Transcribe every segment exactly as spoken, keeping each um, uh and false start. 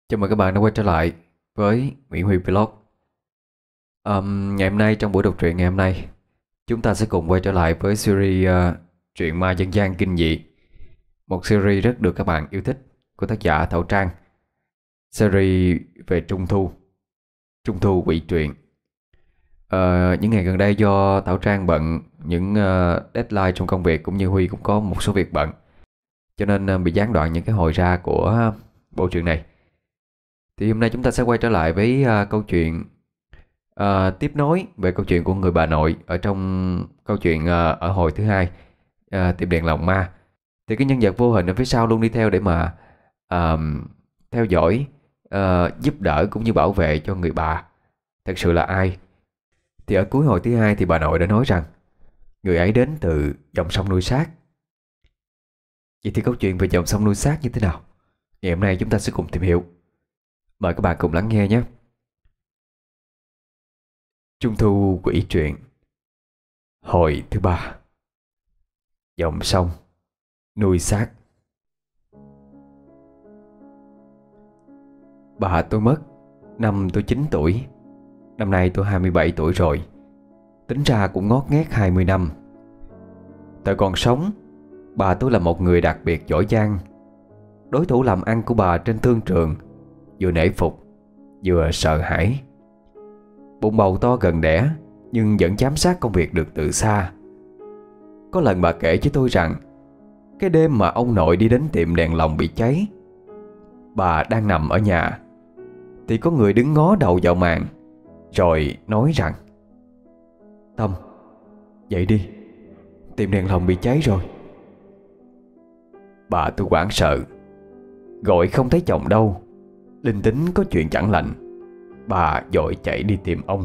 Chào mừng các bạn đã quay trở lại với Nguyễn Huy Vlog. Ờm, Ngày hôm nay, trong buổi đọc truyện ngày hôm nay, chúng ta sẽ cùng quay trở lại với series ờ, truyện ma dân gian kinh dị. Một series rất được các bạn yêu thích của tác giả Thảo Trang. Series về Trung Thu, Trung Thu quỷ truyện. Ờ, những ngày gần đây do Thảo Trang bận những ờ, deadline trong công việc, cũng như Huy cũng có một số việc bận, cho nên ờ, bị gián đoạn những cái hồi ra của bộ truyện này. Thì hôm nay chúng ta sẽ quay trở lại với à, câu chuyện à, tiếp nối về câu chuyện của người bà nội ở trong câu chuyện à, ở hồi thứ hai, à, tiệm đèn lồng ma. Thì cái nhân vật vô hình ở phía sau luôn đi theo để mà à, theo dõi, à, giúp đỡ cũng như bảo vệ cho người bà. Thật sự là ai? Thì ở cuối hồi thứ hai thì bà nội đã nói rằng người ấy đến từ dòng sông nuôi xác. Vậy thì câu chuyện về dòng sông nuôi xác như thế nào? Ngày hôm nay chúng ta sẽ cùng tìm hiểu. Mời các bạn cùng lắng nghe nhé. Trung thu quỷ truyện, hồi thứ ba. Dòng sông nuôi xác. Bà tôi mất năm tôi chín tuổi. Năm nay tôi hai mươi bảy tuổi rồi. Tính ra cũng ngót nghét hai mươi năm. Thời còn sống, bà tôi là một người đặc biệt giỏi giang. Đối thủ làm ăn của bà trên thương trường vừa nể phục vừa sợ hãi. Bụng bầu to gần đẻ, nhưng vẫn giám sát công việc được từ xa. Có lần bà kể với tôi rằng cái đêm mà ông nội đi đến tiệm đèn lồng bị cháy, bà đang nằm ở nhà thì có người đứng ngó đầu vào màn, rồi nói rằng: "Tâm, dậy đi, tiệm đèn lồng bị cháy rồi." Bà tôi hoảng sợ, gọi không thấy chồng đâu, linh tính có chuyện chẳng lành. Bà vội chạy đi tìm ông.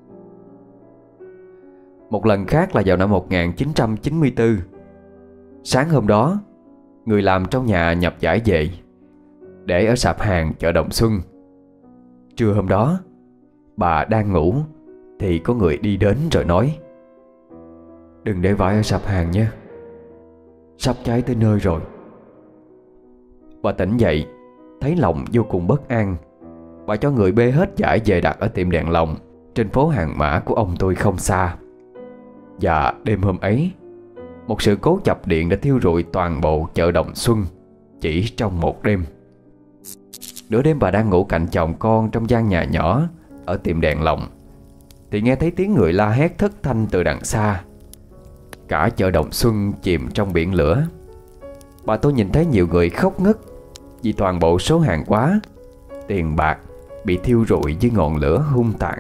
Một lần khác là vào năm một nghìn chín trăm chín mươi tư. Sáng hôm đó, người làm trong nhà nhập vải về để ở sạp hàng chợ Đồng Xuân. Trưa hôm đó, bà đang ngủ thì có người đi đến rồi nói: "Đừng để vải ở sạp hàng nhé, sắp cháy tới nơi rồi." Bà tỉnh dậy, thấy lòng vô cùng bất an. Bà cho người bê hết vải về đặt ở tiệm đèn lồng trên phố Hàng Mã của ông tôi không xa. Và đêm hôm ấy, một sự cố chập điện đã thiêu rụi toàn bộ chợ Đồng Xuân chỉ trong một đêm. Nửa đêm bà đang ngủ cạnh chồng con trong gian nhà nhỏ ở tiệm đèn lồng thì nghe thấy tiếng người la hét thất thanh từ đằng xa. Cả chợ Đồng Xuân chìm trong biển lửa. Bà tôi nhìn thấy nhiều người khóc ngất vì toàn bộ số hàng hóa, tiền bạc bị thiêu rụi dưới ngọn lửa hung tàn.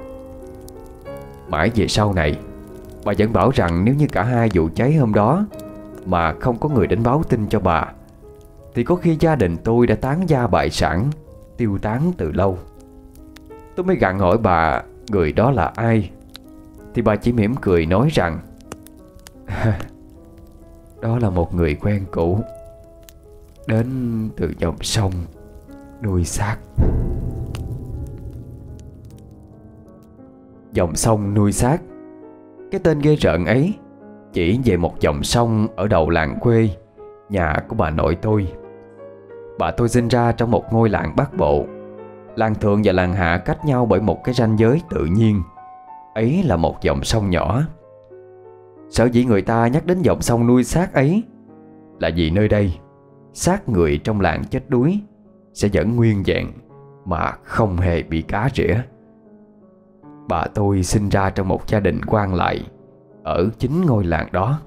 Mãi về sau này, bà vẫn bảo rằng nếu như cả hai vụ cháy hôm đó mà không có người đến báo tin cho bà thì có khi gia đình tôi đã tán gia bại sản, tiêu tán từ lâu. Tôi mới gặng hỏi bà người đó là ai, thì bà chỉ mỉm cười nói rằng: "Đó là một người quen cũ, đến từ dòng sông nuôi xác." Dòng sông nuôi xác. Cái tên ghê rợn ấy chỉ về một dòng sông ở đầu làng quê nhà của bà nội tôi. Bà tôi sinh ra trong một ngôi làng Bắc Bộ. Làng Thượng và làng Hạ cách nhau bởi một cái ranh giới tự nhiên. Ấy là một dòng sông nhỏ. Sở dĩ người ta nhắc đến dòng sông nuôi xác ấy là vì nơi đây xác người trong làng chết đuối sẽ vẫn nguyên vẹn mà không hề bị cá rỉa. Bà tôi sinh ra trong một gia đình quan lại ở chính ngôi làng đó.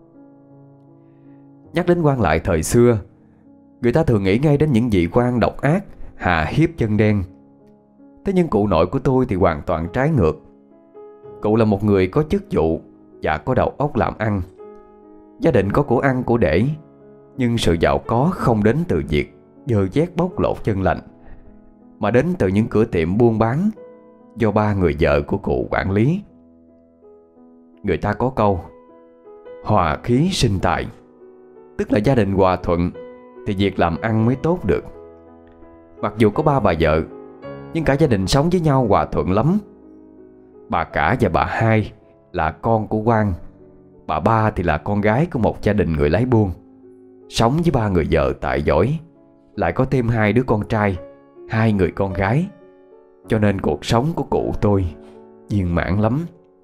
Nhắc đến quan lại thời xưa, người ta thường nghĩ ngay đến những vị quan độc ác, hà hiếp dân đen. Thế nhưng cụ nội của tôi thì hoàn toàn trái ngược. Cụ là một người có chức vụ và có đầu óc làm ăn. Gia đình có của ăn của để, nhưng sự giàu có không đến từ việc dơ dét bóc lột chân lành, mà đến từ những cửa tiệm buôn bán do ba người vợ của cụ quản lý. Người ta có câu hòa khí sinh tài, tức là gia đình hòa thuận thì việc làm ăn mới tốt được. Mặc dù có ba bà vợ, nhưng cả gia đình sống với nhau hòa thuận lắm. Bà cả và bà hai là con của quan, bà ba thì là con gái của một gia đình người lái buôn, sống với ba người vợ tài giỏi, lại có thêm hai đứa con trai hai người con gái, cho nên cuộc sống của cụ tôi viên mãn lắm.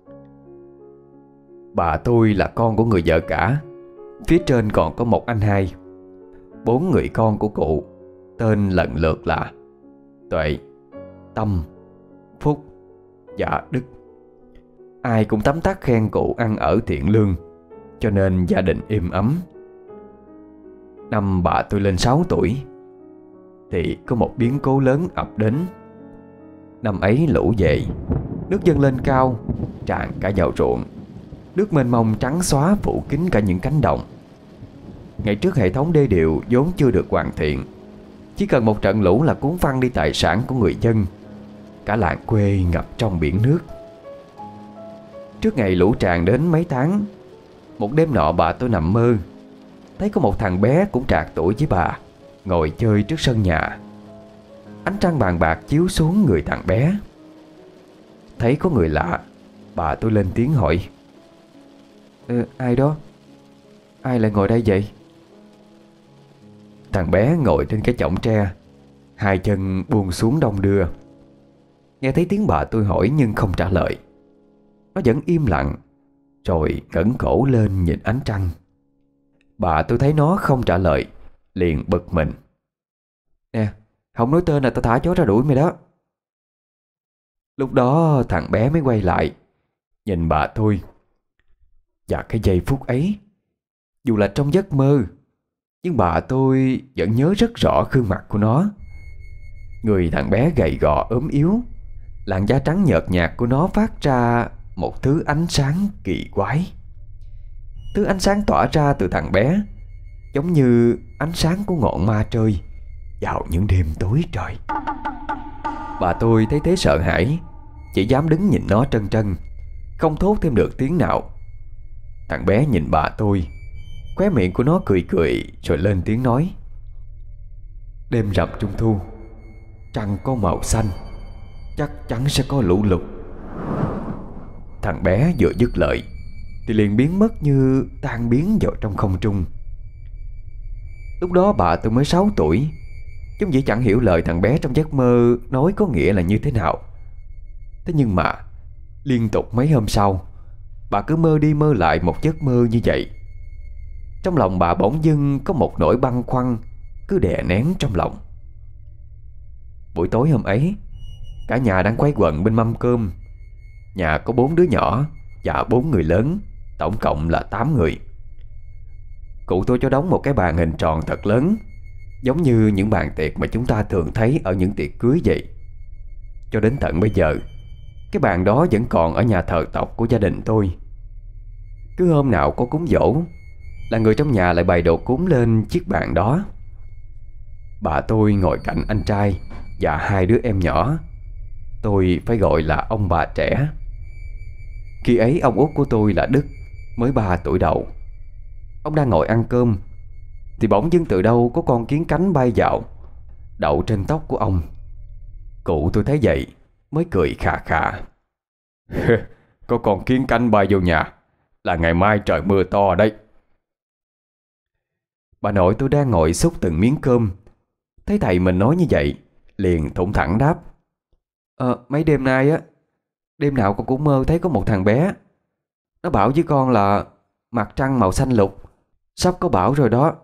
Bà tôi là con của người vợ cả, phía trên còn có một anh hai. Bốn người con của cụ tên lần lượt là Tuệ, Tâm, Phúc và Đức. Ai cũng tấm tắc khen cụ ăn ở thiện lương, cho nên gia đình êm ấm. Năm bà tôi lên sáu tuổi thì có một biến cố lớn ập đến. Năm ấy lũ về, nước dâng lên cao, tràn cả vào ruộng. Nước mênh mông trắng xóa phủ kín cả những cánh đồng. Ngày trước hệ thống đê điều vốn chưa được hoàn thiện, chỉ cần một trận lũ là cuốn phăng đi tài sản của người dân. Cả làng quê ngập trong biển nước. Trước ngày lũ tràn đến mấy tháng, một đêm nọ bà tôi nằm mơ, thấy có một thằng bé cũng trạc tuổi với bà ngồi chơi trước sân nhà. Ánh trăng bàn bạc chiếu xuống người thằng bé. Thấy có người lạ, bà tôi lên tiếng hỏi: ừ, ai đó? Ai lại ngồi đây vậy? Thằng bé ngồi trên cái chõng tre, hai chân buông xuống đong đưa. Nghe thấy tiếng bà tôi hỏi nhưng không trả lời. Nó vẫn im lặng, rồi ngẩng cổ lên nhìn ánh trăng. Bà tôi thấy nó không trả lời, liền bực mình: nè, không nói tên là tao thả chó ra đuổi mày đó. Lúc đó thằng bé mới quay lại, nhìn bà tôi. Và cái giây phút ấy, dù là trong giấc mơ, nhưng bà tôi vẫn nhớ rất rõ gương mặt của nó. Người thằng bé gầy gò ốm yếu, làn da trắng nhợt nhạt của nó phát ra một thứ ánh sáng kỳ quái. Thứ ánh sáng tỏa ra từ thằng bé giống như ánh sáng của ngọn ma trời vào những đêm tối trời. Bà tôi thấy thế sợ hãi, chỉ dám đứng nhìn nó trân trân, không thốt thêm được tiếng nào. Thằng bé nhìn bà tôi, khóe miệng của nó cười cười rồi lên tiếng nói: đêm rằm trung thu, trăng có màu xanh, chắc chắn sẽ có lũ lụt. Thằng bé vừa dứt lời thì liền biến mất như tan biến vào trong không trung. Lúc đó bà tôi mới sáu tuổi, chúng dĩ chẳng hiểu lời thằng bé trong giấc mơ nói có nghĩa là như thế nào. Thế nhưng mà liên tục mấy hôm sau, bà cứ mơ đi mơ lại một giấc mơ như vậy. Trong lòng bà bỗng dưng có một nỗi băn khoăn cứ đè nén trong lòng. Buổi tối hôm ấy, cả nhà đang quây quần bên mâm cơm. Nhà có bốn đứa nhỏ và bốn người lớn, tổng cộng là tám người. Cụ tôi cho đóng một cái bàn hình tròn thật lớn, giống như những bàn tiệc mà chúng ta thường thấy ở những tiệc cưới vậy. Cho đến tận bây giờ, cái bàn đó vẫn còn ở nhà thờ tộc của gia đình tôi. Cứ hôm nào có cúng giỗ là người trong nhà lại bày đồ cúng lên chiếc bàn đó. Bà tôi ngồi cạnh anh trai và hai đứa em nhỏ. Tôi phải gọi là ông bà trẻ. Khi ấy ông út của tôi là Đức, mới ba tuổi đầu. Ông đang ngồi ăn cơm thì bỗng dưng từ đâu có con kiến cánh bay vào, đậu trên tóc của ông. Cụ tôi thấy vậy mới cười khà khà: có con kiến cánh bay vô nhà là ngày mai trời mưa to đấy. Bà nội tôi đang ngồi xúc từng miếng cơm, thấy thầy mình nói như vậy liền thủng thẳng đáp: Ờ mấy đêm nay á, đêm nào con cũng mơ thấy có một thằng bé. Nó bảo với con là mặt trăng màu xanh lục, sắp có bão rồi đó.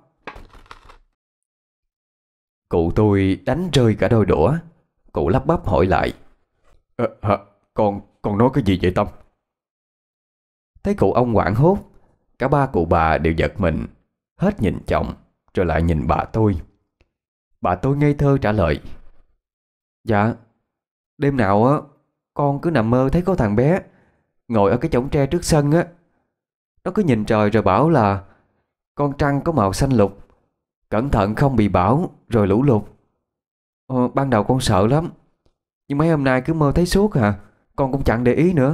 Cụ tôi đánh rơi cả đôi đũa. Cụ lắp bắp hỏi lại: Ờ hả, con, con nói cái gì vậy Tâm? Thấy cụ ông hoảng hốt, cả ba cụ bà đều giật mình, hết nhìn chồng rồi lại nhìn bà tôi. Bà tôi ngây thơ trả lời: Dạ, đêm nào á con cứ nằm mơ thấy có thằng bé ngồi ở cái chõng tre trước sân á. Nó cứ nhìn trời rồi bảo là con trăng có màu xanh lục, cẩn thận không bị bão rồi lũ lụt. ờ, Ban đầu con sợ lắm, nhưng mấy hôm nay cứ mơ thấy suốt à, con cũng chẳng để ý nữa.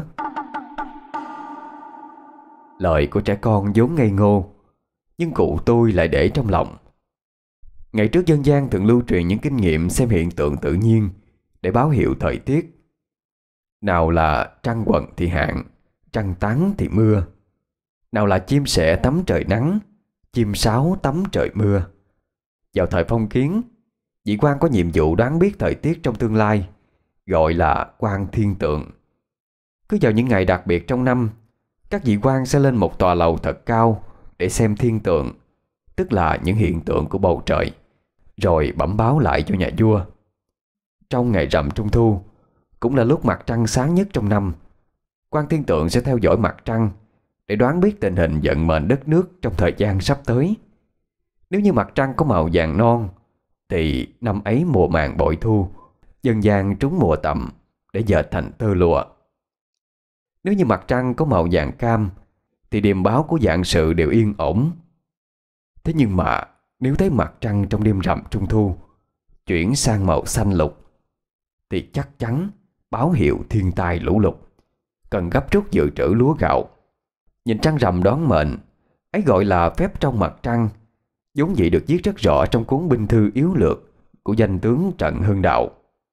Lời của trẻ con vốn ngây ngô, nhưng cụ tôi lại để trong lòng. Ngày trước dân gian thường lưu truyền những kinh nghiệm xem hiện tượng tự nhiên để báo hiệu thời tiết. Nào là trăng quận thì hạn, trăng tán thì mưa. Nào là chim sẻ tắm trời nắng, chim sáo tắm trời mưa. Vào thời phong kiến, Vị quan có nhiệm vụ đoán biết thời tiết trong tương lai, gọi là quan thiên tượng. Cứ vào những ngày đặc biệt trong năm, các vị quan sẽ lên một tòa lầu thật cao để xem thiên tượng, tức là những hiện tượng của bầu trời, rồi bẩm báo lại cho nhà vua. Trong ngày rằm Trung Thu, cũng là lúc mặt trăng sáng nhất trong năm, quan thiên tượng sẽ theo dõi mặt trăng để đoán biết tình hình vận mệnh đất nước trong thời gian sắp tới. Nếu như mặt trăng có màu vàng non thì năm ấy mùa màng bội thu, dân gian trúng mùa tầm để dệt thành tơ lụa. Nếu như mặt trăng có màu vàng cam thì điềm báo của vạn sự đều yên ổn. Thế nhưng mà nếu thấy mặt trăng trong đêm rằm Trung Thu chuyển sang màu xanh lục thì chắc chắn báo hiệu thiên tai lũ lụt, cần gấp rút dự trữ lúa gạo. Nhìn trăng rằm đoán mệnh ấy gọi là phép trong mặt trăng, vốn dĩ được viết rất rõ trong cuốn binh thư yếu lược của danh tướng Trần Hưng Đạo.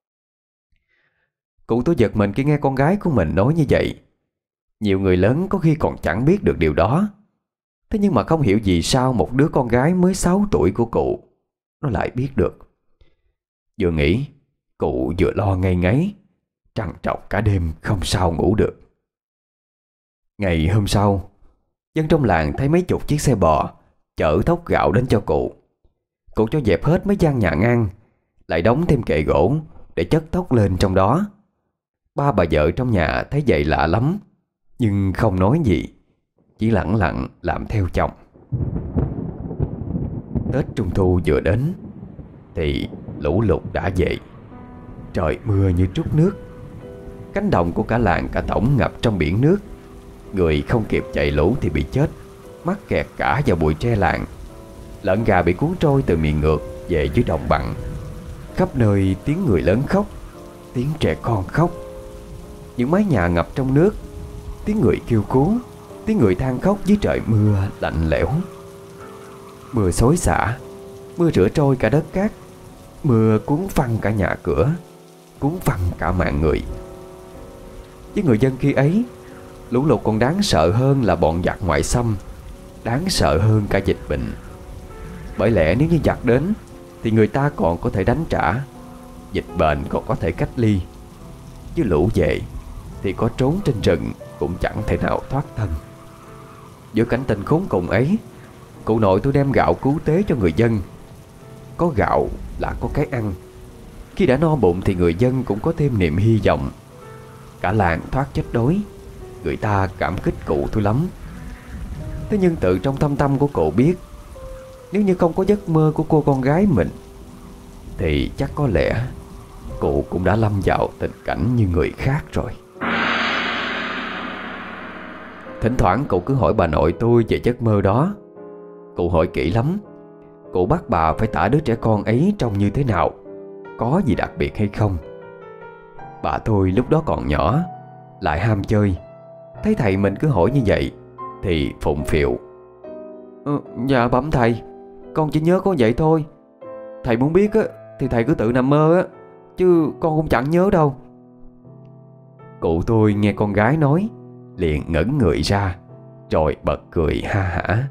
Cụ tôi giật mình khi nghe con gái của mình nói như vậy. Nhiều người lớn có khi còn chẳng biết được điều đó. Thế nhưng mà không hiểu vì sao một đứa con gái mới sáu tuổi của cụ nó lại biết được. Vừa nghĩ, cụ vừa lo ngây ngáy, trằn trọc cả đêm không sao ngủ được. Ngày hôm sau, dân trong làng thấy mấy chục chiếc xe bò chở thóc gạo đến cho cụ. Cụ cho dẹp hết mấy gian nhà ngang, lại đóng thêm kệ gỗ để chất thóc lên trong đó. Ba bà vợ trong nhà thấy vậy lạ lắm, nhưng không nói gì, chỉ lặng lặng làm theo chồng. Tết Trung Thu vừa đến thì lũ lụt đã về. Trời mưa như trút nước, cánh đồng của cả làng cả tổng ngập trong biển nước. Người không kịp chạy lũ thì bị chết, mắc kẹt cả vào bụi tre làng. Lợn gà bị cuốn trôi từ miền ngược về dưới đồng bằng. Khắp nơi tiếng người lớn khóc, tiếng trẻ con khóc. Những mái nhà ngập trong nước, tiếng người kêu cứu, tiếng người than khóc dưới trời mưa lạnh lẽo. Mưa xối xả, mưa rửa trôi cả đất cát, mưa cuốn phăng cả nhà cửa, cuốn phăng cả mạng người. Với người dân khi ấy, lũ lụt còn đáng sợ hơn là bọn giặc ngoại xâm, đáng sợ hơn cả dịch bệnh. Bởi lẽ nếu như giặc đến thì người ta còn có thể đánh trả, dịch bệnh còn có thể cách ly. Chứ lũ về thì có trốn trên rừng cũng chẳng thể nào thoát thân. Giữa cảnh tình khốn cùng ấy, cụ nội tôi đem gạo cứu tế cho người dân. Có gạo là có cái ăn. Khi đã no bụng thì người dân cũng có thêm niềm hy vọng. Cả làng thoát chết đói. Người ta cảm kích cụ tôi lắm. Thế nhưng tự trong thâm tâm của cụ biết, nếu như không có giấc mơ của cô con gái mình thì chắc có lẽ cụ cũng đã lâm vào tình cảnh như người khác rồi. Thỉnh thoảng cụ cứ hỏi bà nội tôi về giấc mơ đó. Cụ hỏi kỹ lắm. Cụ bắt bà phải tả đứa trẻ con ấy trông như thế nào, có gì đặc biệt hay không. Bà tôi lúc đó còn nhỏ, lại ham chơi. Thấy thầy mình cứ hỏi như vậy thì phụng phịu: ừ, Dạ bẩm thầy, con chỉ nhớ có vậy thôi. Thầy muốn biết á thì thầy cứ tự nằm mơ á, chứ con cũng chẳng nhớ đâu. Cụ tôi nghe con gái nói liền ngẩn người ra, rồi bật cười ha hả.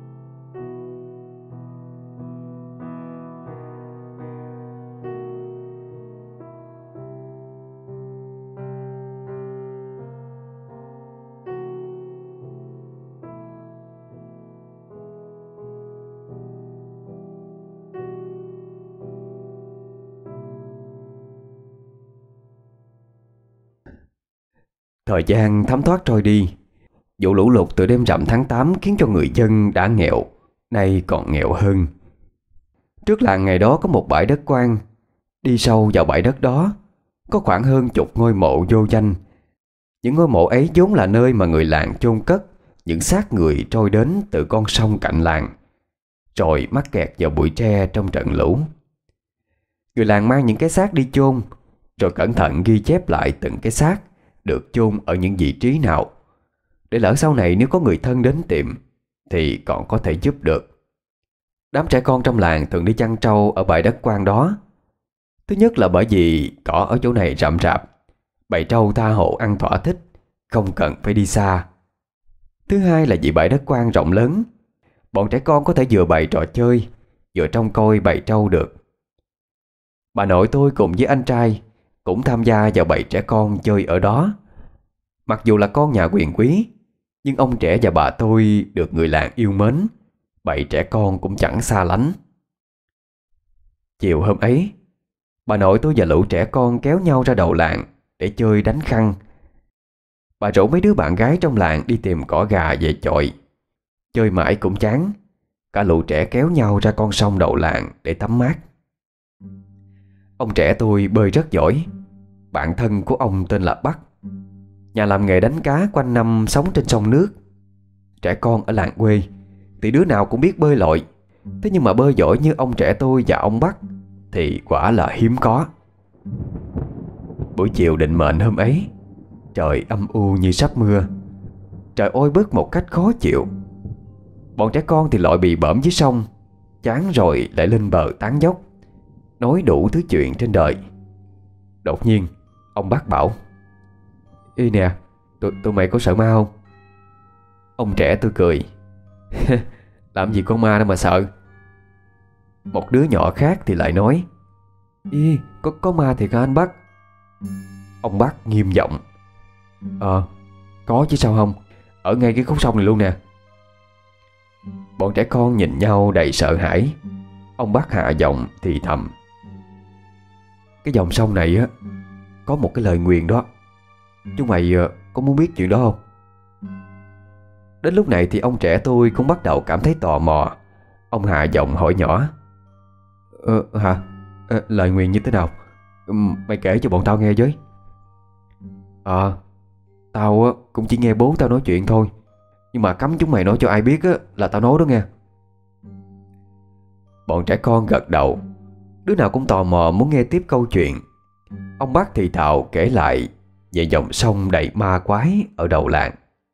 Thời gian thấm thoát trôi đi. Vụ lũ lụt từ đêm rằm tháng tám khiến cho người dân đã nghèo, nay còn nghèo hơn. Trước làng ngày đó có một bãi đất quan. Đi sâu vào bãi đất đó có khoảng hơn chục ngôi mộ vô danh. Những ngôi mộ ấy vốn là nơi mà người làng chôn cất những xác người trôi đến từ con sông cạnh làng, rồi mắc kẹt vào bụi tre trong trận lũ. Người làng mang những cái xác đi chôn, rồi cẩn thận ghi chép lại từng cái xác được chôn ở những vị trí nào, để lỡ sau này nếu có người thân đến tìm thì còn có thể giúp được. Đám trẻ con trong làng thường đi chăn trâu ở bãi đất quan đó. Thứ nhất là bởi vì cỏ ở chỗ này rậm rạp, bầy trâu tha hồ ăn thỏa thích, không cần phải đi xa. Thứ hai là vì bãi đất quan rộng lớn, bọn trẻ con có thể vừa bày trò chơi, vừa trông coi bầy trâu được. Bà nội tôi cùng với anh trai cũng tham gia vào bầy trẻ con chơi ở đó. Mặc dù là con nhà quyền quý, nhưng ông trẻ và bà tôi được người làng yêu mến, bầy trẻ con cũng chẳng xa lánh. Chiều hôm ấy, bà nội tôi và lũ trẻ con kéo nhau ra đầu làng để chơi đánh khăn. Bà rủ mấy đứa bạn gái trong làng đi tìm cỏ gà về chọi. Chơi mãi cũng chán, cả lũ trẻ kéo nhau ra con sông đầu làng để tắm mát. Ông trẻ tôi bơi rất giỏi. Bạn thân của ông tên là Bắc, nhà làm nghề đánh cá quanh năm sống trên sông nước. Trẻ con ở làng quê thì đứa nào cũng biết bơi lội, thế nhưng mà bơi giỏi như ông trẻ tôi và ông Bắc thì quả là hiếm có. Buổi chiều định mệnh hôm ấy, trời âm u như sắp mưa. Trời ôi bức một cách khó chịu. Bọn trẻ con thì lội bị bõm dưới sông, chán rồi lại lên bờ tán dốc, nói đủ thứ chuyện trên đời. Đột nhiên ông Bắc bảo: "Ê nè, tụi, tụi mày có sợ ma không?" Ông trẻ tôi cười. "Làm gì có ma đâu mà sợ." Một đứa nhỏ khác thì lại nói: "Ý, có, có ma thiệt hả anh Bắc?" Ông Bắc nghiêm giọng: "Ờ, có chứ sao không, ở ngay cái khúc sông này luôn nè." Bọn trẻ con nhìn nhau đầy sợ hãi. Ông Bắc hạ giọng thì thầm: "Cái dòng sông này á, có một cái lời nguyền đó. Chúng mày ờ, có muốn biết chuyện đó không?" Đến lúc này thì ông trẻ tôi cũng bắt đầu cảm thấy tò mò. Ông hạ giọng hỏi nhỏ: "Ờ hả? Ờ, lời nguyền như thế nào? Ừm, Mày kể cho bọn tao nghe với." "Ờ, tao á, cũng chỉ nghe bố tao nói chuyện thôi, nhưng mà cấm chúng mày nói cho ai biết á, là tao nói đó nghe." Bọn trẻ con gật đầu, đứa nào cũng tò mò muốn nghe tiếp câu chuyện. Ông Bắc thì thào kể lại về dòng sông đầy ma quái ở đầu làng.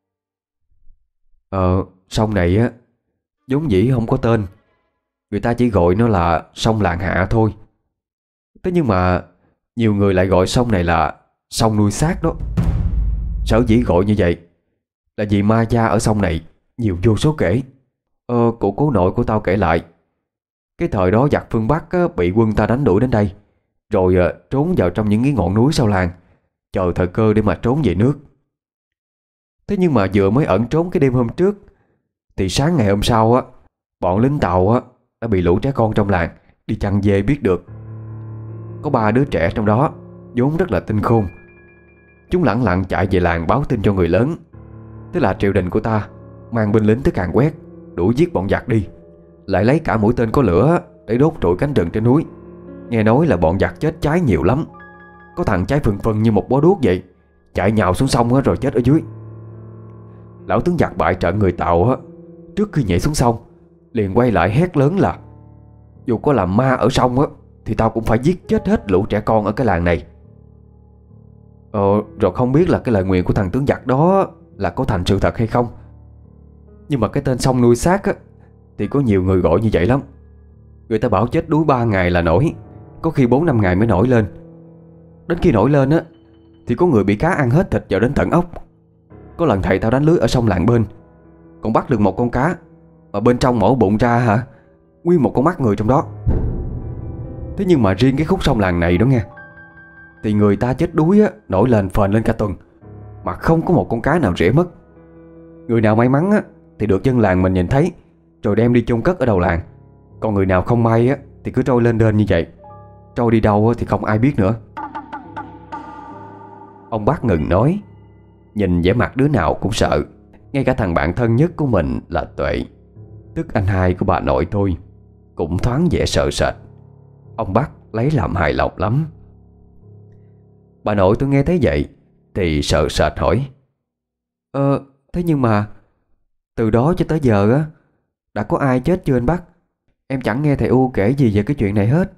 Ờ, sông này á, vốn dĩ không có tên. Người ta chỉ gọi nó là sông Làng Hạ thôi. Thế nhưng mà nhiều người lại gọi sông này là sông nuôi xác đó. Sở dĩ gọi như vậy là vì ma gia ở sông này nhiều vô số kể. Ờ, cụ cố nội của tao kể lại, cái thời đó giặc phương Bắc á, bị quân ta đánh đuổi đến đây, rồi à, trốn vào trong những cái ngọn núi sau làng, chờ thời cơ để mà trốn về nước. Thế nhưng mà vừa mới ẩn trốn cái đêm hôm trước, thì sáng ngày hôm sau á, bọn lính Tàu á đã bị lũ trẻ con trong làng đi chăn dê biết được. Có ba đứa trẻ trong đó vốn rất là tinh khôn. Chúng lẳng lặng chạy về làng báo tin cho người lớn. Thế là triều đình của ta mang binh lính tới càn quét, đuổi giết bọn giặc đi, lại lấy cả mũi tên có lửa để đốt trụi cánh rừng trên núi. Nghe nói là bọn giặc chết cháy nhiều lắm. Có thằng cháy phừng phừng như một bó đuốc vậy, chạy nhào xuống sông rồi chết ở dưới. Lão tướng giặc bại trận người Tàu á, trước khi nhảy xuống sông liền quay lại hét lớn là: "Dù có làm ma ở sông á, thì tao cũng phải giết chết hết lũ trẻ con ở cái làng này." Ờ, rồi không biết là cái lời nguyền của thằng tướng giặc đó là có thành sự thật hay không. Nhưng mà cái tên sông nuôi xác á, thì có nhiều người gọi như vậy lắm. Người ta bảo chết đuối ba ngày là nổi, có khi bốn năm ngày mới nổi lên. Đến khi nổi lên á, thì có người bị cá ăn hết thịt vào đến tận ốc. Có lần thầy tao đánh lưới ở sông làng bên, còn bắt được một con cá, mà bên trong mổ bụng ra hả, nguyên một con mắt người trong đó. Thế nhưng mà riêng cái khúc sông làng này đó nghe, thì người ta chết đuối á, nổi lên phền lên cả tuần, mà không có một con cá nào rỉa mất. Người nào may mắn á, thì được dân làng mình nhìn thấy, rồi đem đi chôn cất ở đầu làng. Còn người nào không may á, thì cứ trôi lên đên như vậy, trôi đi đâu á, thì không ai biết nữa. Ông bác ngừng nói, nhìn vẻ mặt đứa nào cũng sợ. Ngay cả thằng bạn thân nhất của mình là Tuệ, tức anh hai của bà nội tôi, cũng thoáng vẻ sợ sệt. Ông bác lấy làm hài lòng lắm. Bà nội tôi nghe thấy vậy thì sợ sệt hỏi: Ờ, thế nhưng mà từ đó cho tới giờ á, đã có ai chết chưa anh bác? Em chẳng nghe thầy U kể gì về cái chuyện này hết.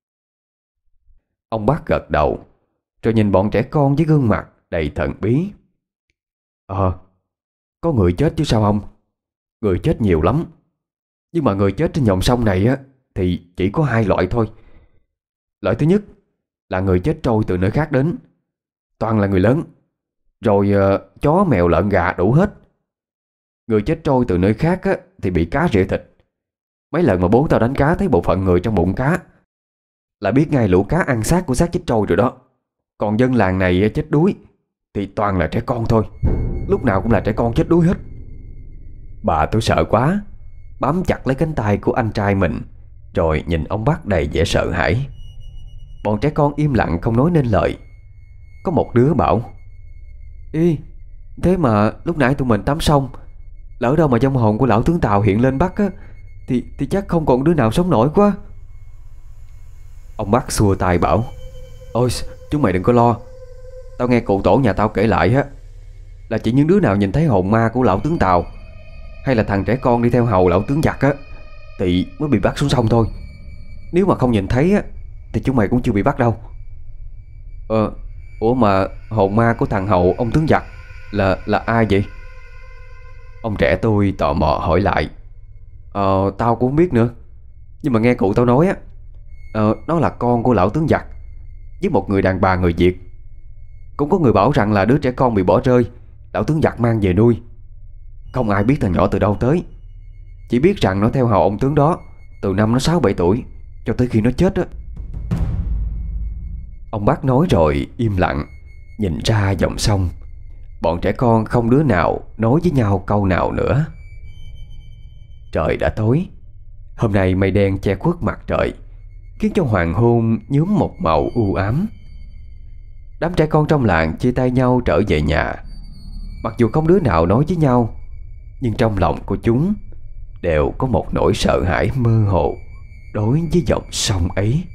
Ông bác gật đầu, rồi nhìn bọn trẻ con với gương mặt đầy thần bí. Ờ, có người chết chứ sao không. Người chết nhiều lắm. Nhưng mà người chết trên dòng sông này á, thì chỉ có hai loại thôi. Loại thứ nhất là người chết trôi từ nơi khác đến, toàn là người lớn. Rồi uh, chó mèo lợn gà đủ hết. Người chết trôi từ nơi khác á, thì bị cá rỉa thịt. Mấy lần mà bố tao đánh cá thấy bộ phận người trong bụng cá, là biết ngay lũ cá ăn xác của xác chết trôi rồi đó. Còn dân làng này chết đuối thì toàn là trẻ con thôi. Lúc nào cũng là trẻ con chết đuối hết. Bà tôi sợ quá, bám chặt lấy cánh tay của anh trai mình, rồi nhìn ông Bắc đầy vẻ sợ hãi. Bọn trẻ con im lặng không nói nên lời. Có một đứa bảo: Ê, thế mà lúc nãy tụi mình tắm xong, lỡ đâu mà vong hồn của lão tướng Tàu hiện lên Bắc á, Thì thì chắc không còn đứa nào sống nổi quá. Ông Bắc xua tay bảo: Ôi, chúng mày đừng có lo. Tao nghe cụ tổ nhà tao kể lại á, là chỉ những đứa nào nhìn thấy hồn ma của lão tướng Tàu, hay là thằng trẻ con đi theo hầu lão tướng giặc á, thì mới bị bắt xuống sông thôi. Nếu mà không nhìn thấy á, thì chúng mày cũng chưa bị bắt đâu. Ờ, ủa mà hồn ma của thằng hầu ông tướng giặc Là là ai vậy? Ông trẻ tôi tò mò hỏi lại. Ờ, tao cũng không biết nữa. Nhưng mà nghe cụ tao nói á, ờ, nó là con của lão tướng giặc với một người đàn bà người Việt. Cũng có người bảo rằng là đứa trẻ con bị bỏ rơi, lão tướng giặc mang về nuôi. Không ai biết thằng nhỏ từ đâu tới. Chỉ biết rằng nó theo hầu ông tướng đó từ năm nó sáu bảy tuổi cho tới khi nó chết á. Ông bác nói rồi im lặng nhìn ra dòng sông. Bọn trẻ con không đứa nào nói với nhau câu nào nữa. Trời đã tối. Hôm nay mây đen che khuất mặt trời, khiến cho hoàng hôn nhuốm một màu u ám. Đám trẻ con trong làng chia tay nhau trở về nhà. Mặc dù không đứa nào nói với nhau, nhưng trong lòng của chúng đều có một nỗi sợ hãi mơ hồ đối với dòng sông ấy.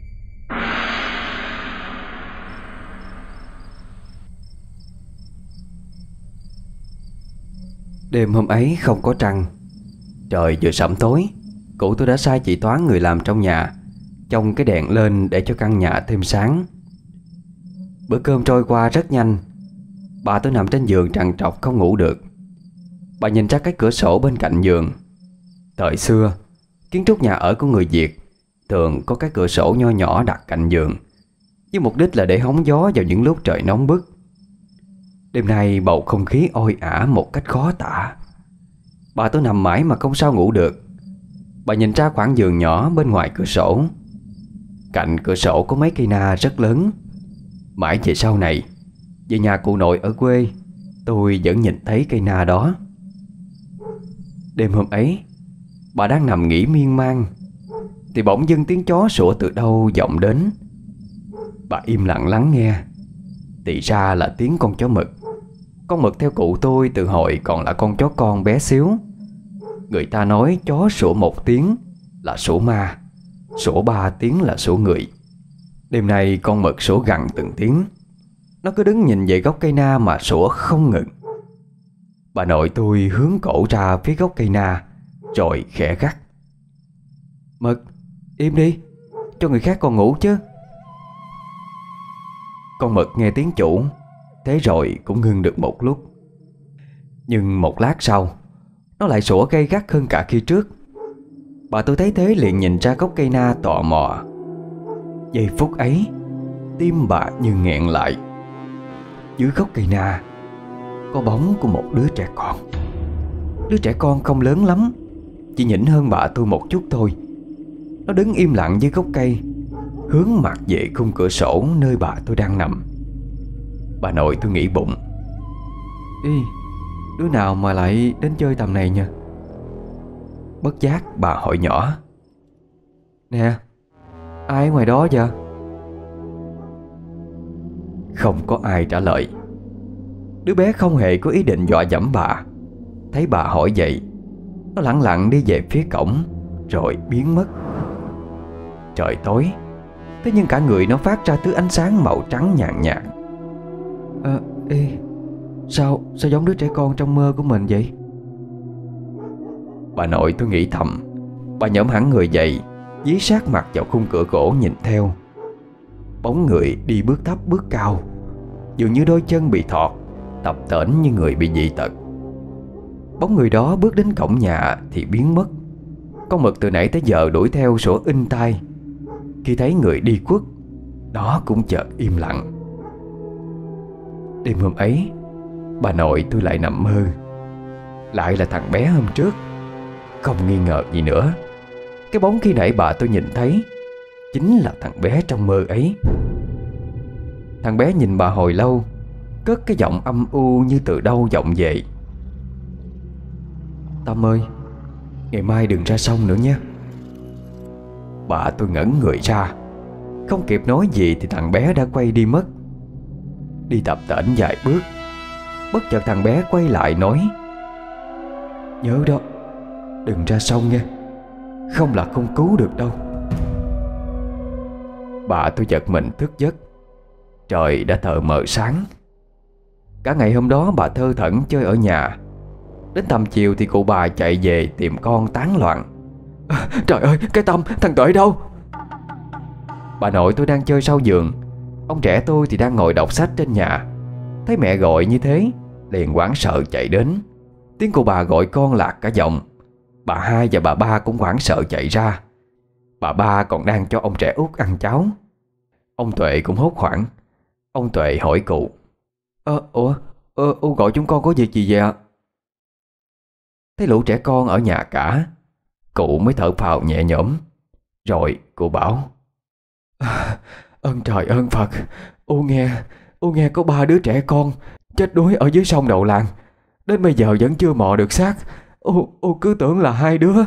Đêm hôm ấy không có trăng. Trời vừa sẩm tối, cụ tôi đã sai chị Toán, người làm trong nhà, chông cái đèn lên để cho căn nhà thêm sáng. Bữa cơm trôi qua rất nhanh. Bà tôi nằm trên giường trằn trọc không ngủ được. Bà nhìn ra cái cửa sổ bên cạnh giường. Thời xưa, kiến trúc nhà ở của người Việt thường có cái cửa sổ nho nhỏ đặt cạnh giường, với mục đích là để hóng gió vào những lúc trời nóng bức. Đêm nay bầu không khí oi ả một cách khó tả. Bà tôi nằm mãi mà không sao ngủ được. Bà nhìn ra khoảng giường nhỏ bên ngoài cửa sổ. Cạnh cửa sổ có mấy cây na rất lớn. Mãi về sau này, về nhà cụ nội ở quê, tôi vẫn nhìn thấy cây na đó. Đêm hôm ấy, bà đang nằm nghỉ miên man, thì bỗng dưng tiếng chó sủa từ đâu vọng đến. Bà im lặng lắng nghe. Thì ra là tiếng con chó mực. Con mực theo cụ tôi từ hồi còn là con chó con bé xíu. Người ta nói chó sủa một tiếng là sủa ma, sủa ba tiếng là sủa người. Đêm nay con mực sủa gằn từng tiếng. Nó cứ đứng nhìn về gốc cây na mà sủa không ngừng. Bà nội tôi hướng cổ ra phía gốc cây na, rồi khẽ gắt: Mực, im đi, cho người khác còn ngủ chứ. Con mực nghe tiếng chủ, thế rồi cũng ngưng được một lúc. Nhưng một lát sau, nó lại sủa gay gắt hơn cả khi trước. Bà tôi thấy thế liền nhìn ra gốc cây na tò mò. Giây phút ấy, tim bà như nghẹn lại. Dưới gốc cây na có bóng của một đứa trẻ con. Đứa trẻ con không lớn lắm, chỉ nhỉnh hơn bà tôi một chút thôi. Nó đứng im lặng dưới gốc cây, hướng mặt về khung cửa sổ nơi bà tôi đang nằm. Bà nội tôi nghĩ bụng: Ý, đứa nào mà lại đến chơi tầm này nha. Bất giác bà hỏi nhỏ: Nè, ai ở ngoài đó vậy? Không có ai trả lời. Đứa bé không hề có ý định dọa dẫm bà. Thấy bà hỏi vậy, nó lẳng lặng đi về phía cổng, rồi biến mất. Trời tối, thế nhưng cả người nó phát ra thứ ánh sáng màu trắng nhàn nhạt. À, ê, sao, sao giống đứa trẻ con trong mơ của mình vậy? Bà nội tôi nghĩ thầm. Bà nhổm hẳn người dậy, dí sát mặt vào khung cửa gỗ nhìn theo. Bóng người đi bước thấp bước cao, dường như đôi chân bị thọt, tập tễnh như người bị dị tật. Bóng người đó bước đến cổng nhà thì biến mất. Con mực từ nãy tới giờ đuổi theo sủa inh tai. Khi thấy người đi khuất, nó cũng chợt im lặng. Đêm hôm ấy, bà nội tôi lại nằm mơ. Lại là thằng bé hôm trước. Không nghi ngờ gì nữa, cái bóng khi nãy bà tôi nhìn thấy chính là thằng bé trong mơ ấy. Thằng bé nhìn bà hồi lâu, cất cái giọng âm u như từ đâu vọng về: "Tâm ơi, ngày mai đừng ra sông nữa nhé." Bà tôi ngẩn người ra, không kịp nói gì thì thằng bé đã quay đi mất. Đi tập tễnh vài bước, bất chợt thằng bé quay lại nói: "Nhớ đó, đừng ra sông nghe, không là không cứu được đâu." Bà tôi giật mình thức giấc. Trời đã tờ mờ sáng. Cả ngày hôm đó bà thơ thẩn chơi ở nhà. Đến tầm chiều thì cụ bà chạy về tìm con tán loạn: "À, trời ơi, cái Tâm, thằng Tuệ đâu?" Bà nội tôi đang chơi sau giường, ông trẻ tôi thì đang ngồi đọc sách trên nhà. Thấy mẹ gọi như thế, liền hoảng sợ chạy đến. Tiếng của bà gọi con lạc cả giọng. Bà hai và bà ba cũng hoảng sợ chạy ra. Bà ba còn đang cho ông trẻ út ăn cháo. Ông Tuệ cũng hốt hoảng. Ông Tuệ hỏi cụ: Ơ, ủa, ơ, u gọi chúng con có việc gì vậy ạ?" Thấy lũ trẻ con ở nhà cả, cụ mới thở phào nhẹ nhõm. Rồi cụ bảo: "À, ơn trời ơn Phật, u nghe, u nghe có ba đứa trẻ con chết đuối ở dưới sông đầu làng. Đến bây giờ vẫn chưa mò được xác. U, u cứ tưởng là hai đứa."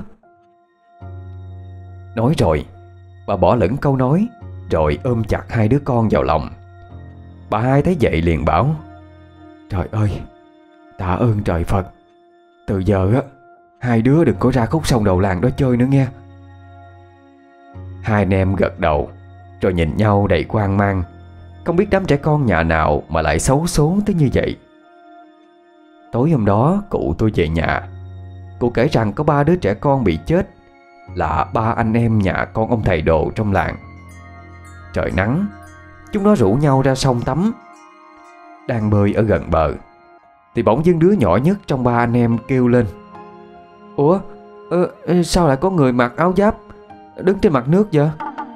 Nói rồi, bà bỏ lửng câu nói, rồi ôm chặt hai đứa con vào lòng. Bà hai thấy vậy liền bảo: "Trời ơi, tạ ơn trời Phật. Từ giờ á, hai đứa đừng có ra khúc sông đầu làng đó chơi nữa nghe." Hai anh em gật đầu, rồi nhìn nhau đầy hoang mang, không biết đám trẻ con nhà nào mà lại xấu số tới như vậy. Tối hôm đó cụ tôi về nhà. Cụ kể rằng có ba đứa trẻ con bị chết, là ba anh em nhà con ông thầy đồ trong làng. Trời nắng, chúng nó rủ nhau ra sông tắm. Đang bơi ở gần bờ thì bỗng dưng đứa nhỏ nhất trong ba anh em kêu lên: "Ủa, ơ, sao lại có người mặc áo giáp đứng trên mặt nước vậy?"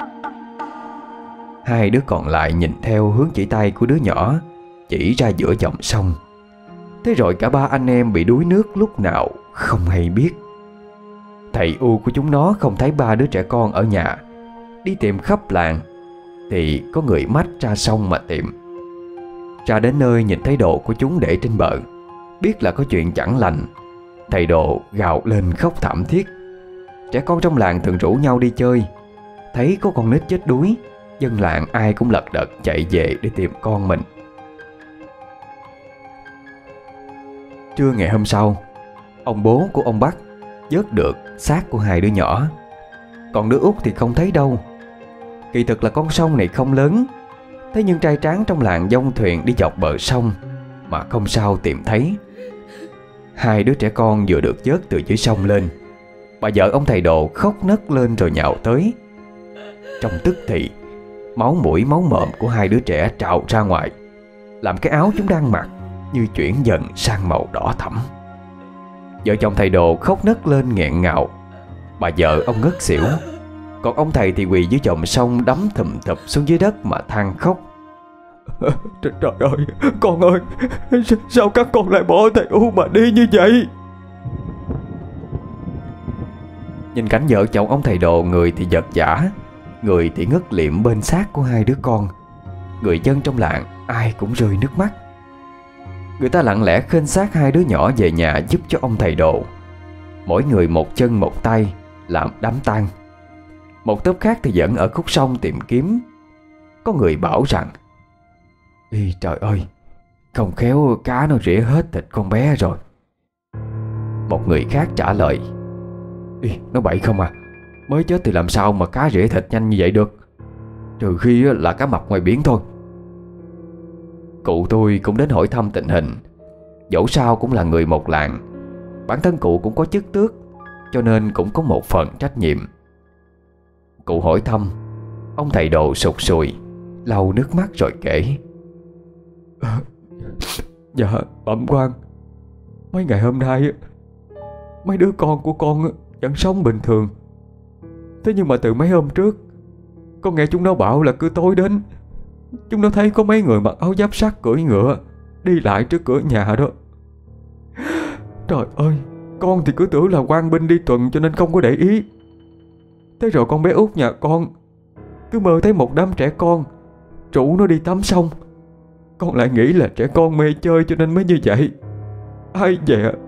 Hai đứa còn lại nhìn theo hướng chỉ tay của đứa nhỏ chỉ ra giữa dòng sông. Thế rồi cả ba anh em bị đuối nước lúc nào không hay biết. Thầy U của chúng nó không thấy ba đứa trẻ con ở nhà, đi tìm khắp làng thì có người mách ra sông mà tìm. Ra đến nơi nhìn thấy đồ của chúng để trên bờ, biết là có chuyện chẳng lành. Thầy đồ gào lên khóc thảm thiết. Trẻ con trong làng thường rủ nhau đi chơi, thấy có con nít chết đuối, dân làng ai cũng lật đật chạy về để tìm con mình. Trưa ngày hôm sau, ông bố của ông Bắc vớt được xác của hai đứa nhỏ. Còn đứa út thì không thấy đâu. Kỳ thực là con sông này không lớn, thế nhưng trai tráng trong làng dông thuyền đi dọc bờ sông mà không sao tìm thấy. Hai đứa trẻ con vừa được vớt từ dưới sông lên, bà vợ ông thầy đồ khóc nấc lên rồi nhào tới. Trong tức thì, máu mũi máu mồm của hai đứa trẻ trào ra ngoài, làm cái áo chúng đang mặc như chuyển dần sang màu đỏ thẫm. Vợ chồng thầy đồ khóc nấc lên nghẹn ngào. Bà vợ ông ngất xỉu, còn ông thầy thì quỳ dưới dòng sông đắm thùm thụp xuống dưới đất mà than khóc: Trời, trời ơi, con ơi, sao các con lại bỏ thầy U mà đi như vậy? Nhìn cảnh vợ chồng ông thầy đồ, người thì giật giã, người thì ngất liệm bên xác của hai đứa con. Người dân trong làng ai cũng rơi nước mắt. Người ta lặng lẽ khênh xác hai đứa nhỏ về nhà giúp cho ông thầy đồ. Mỗi người một chân một tay làm đám tang. Một tốp khác thì vẫn ở khúc sông tìm kiếm. Có người bảo rằng: Ê trời ơi, không khéo cá nó rỉa hết thịt con bé rồi. Một người khác trả lời: Ê, nó bậy không à, mới chết thì làm sao mà cá rỉa thịt nhanh như vậy được, trừ khi là cá mập ngoài biển thôi. Cụ tôi cũng đến hỏi thăm tình hình. Dẫu sao cũng là người một làng, bản thân cụ cũng có chức tước, cho nên cũng có một phần trách nhiệm. Cụ hỏi thăm, ông thầy đồ sụt sùi, lau nước mắt rồi kể: à, Dạ bẩm quan, mấy ngày hôm nay mấy đứa con của con vẫn sống bình thường. Thế nhưng mà từ mấy hôm trước, con nghe chúng nó bảo là cứ tối đến, chúng nó thấy có mấy người mặc áo giáp sắt cưỡi ngựa đi lại trước cửa nhà đó. Trời ơi, con thì cứ tưởng là quan binh đi tuần cho nên không có để ý. Thế rồi con bé út nhà con cứ mơ thấy một đám trẻ con rủ nó đi tắm sông. Con lại nghĩ là trẻ con mê chơi cho nên mới như vậy. Ai vậy ạ?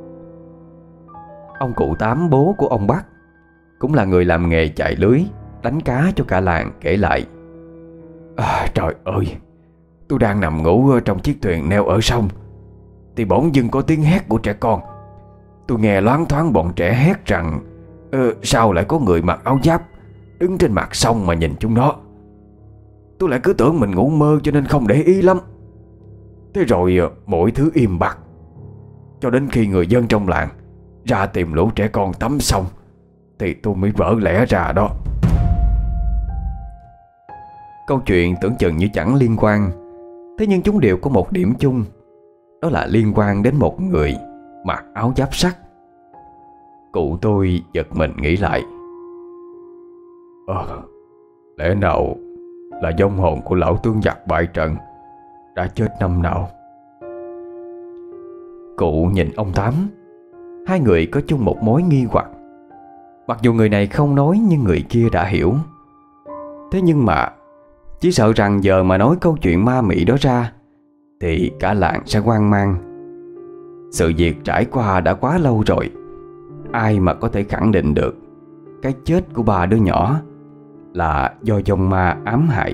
Ông cụ Tám, bố của ông Bắc, cũng là người làm nghề chạy lưới đánh cá cho cả làng, kể lại: à, Trời ơi, tôi đang nằm ngủ trong chiếc thuyền neo ở sông thì bỗng dưng có tiếng hét của trẻ con. Tôi nghe loáng thoáng bọn trẻ hét rằng ờ, sao lại có người mặc áo giáp đứng trên mặt sông mà nhìn chúng nó. Tôi lại cứ tưởng mình ngủ mơ cho nên không để ý lắm. Thế rồi mọi thứ im bặt, cho đến khi người dân trong làng ra tìm lũ trẻ con tắm sông thì tôi mới vỡ lẽ ra đó. Câu chuyện tưởng chừng như chẳng liên quan, thế nhưng chúng đều có một điểm chung, đó là liên quan đến một người mặc áo giáp sắt. Cụ tôi giật mình nghĩ lại: Ờ, lẽ nào là vong hồn của lão tướng giặc bại trận đã chết năm nào? Cụ nhìn ông Tám. Hai người có chung một mối nghi hoặc. Mặc dù người này không nói nhưng người kia đã hiểu. Thế nhưng mà chỉ sợ rằng giờ mà nói câu chuyện ma mị đó ra thì cả làng sẽ hoang mang. Sự việc trải qua đã quá lâu rồi, ai mà có thể khẳng định được cái chết của ba đứa nhỏ là do vong ma ám hại.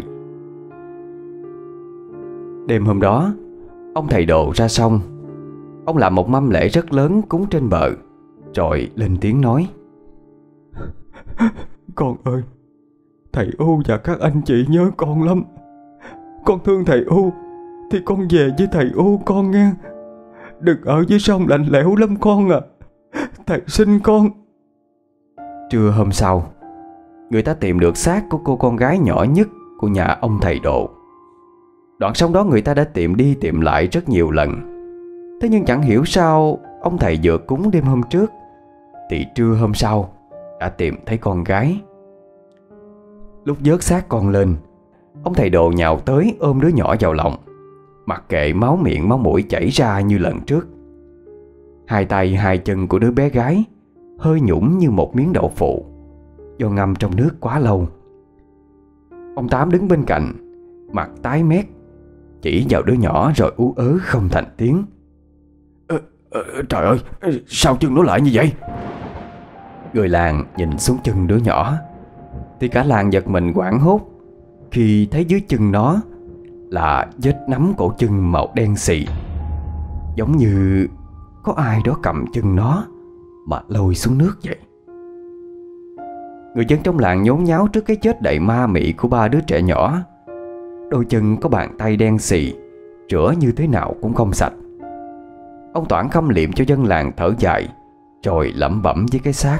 Đêm hôm đó, ông thầy Đồ ra sông. Ông làm một mâm lễ rất lớn cúng trên bờ, rồi lên tiếng nói: Con ơi, thầy U và các anh chị nhớ con lắm. Con thương thầy U thì con về với thầy U con nghe. Đừng ở dưới sông lạnh lẽo lắm con à. Thầy xin con. Trưa hôm sau, người ta tìm được xác của cô con gái nhỏ nhất của nhà ông thầy Độ. Đoạn sông đó người ta đã tìm đi tìm lại rất nhiều lần. Thế nhưng chẳng hiểu sao ông thầy vừa cúng đêm hôm trước thì trưa hôm sau đã tìm thấy con gái. Lúc vớt xác con lên, ông thầy Đồ nhào tới ôm đứa nhỏ vào lòng, mặc kệ máu miệng máu mũi chảy ra như lần trước. Hai tay hai chân của đứa bé gái hơi nhũn như một miếng đậu phụ do ngâm trong nước quá lâu. Ông Tám đứng bên cạnh, mặt tái mét, chỉ vào đứa nhỏ rồi ú ớ không thành tiếng: ờ, ờ, Trời ơi, sao chân nó lại như vậy? Người làng nhìn xuống chân đứa nhỏ thì cả làng giật mình hoảng hốt khi thấy dưới chân nó là vết nắm cổ chân màu đen xì, giống như có ai đó cầm chân nó mà lôi xuống nước vậy. Người dân trong làng nhốn nháo trước cái chết đầy ma mị của ba đứa trẻ nhỏ. Đôi chân có bàn tay đen xì, rửa như thế nào cũng không sạch. Ông Toản khâm liệm cho dân làng thở dài, rồi lẩm bẩm với cái xác: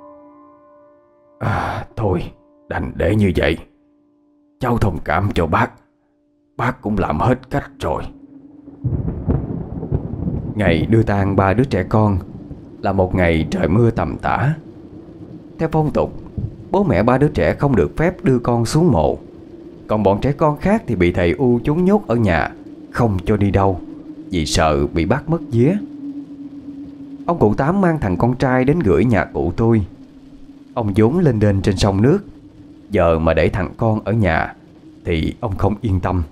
à, Thôi đành để như vậy. Cháu thông cảm cho bác. Bác cũng làm hết cách rồi. Ngày đưa tang ba đứa trẻ con là một ngày trời mưa tầm tã. Theo phong tục, bố mẹ ba đứa trẻ không được phép đưa con xuống mộ. Còn bọn trẻ con khác thì bị thầy U trốn nhốt ở nhà, không cho đi đâu, vì sợ bị bắt mất vía. Ông cụ Tám mang thằng con trai đến gửi nhà cụ tôi. Ông vốn lên đên trên sông nước, giờ mà để thằng con ở nhà thì ông không yên tâm.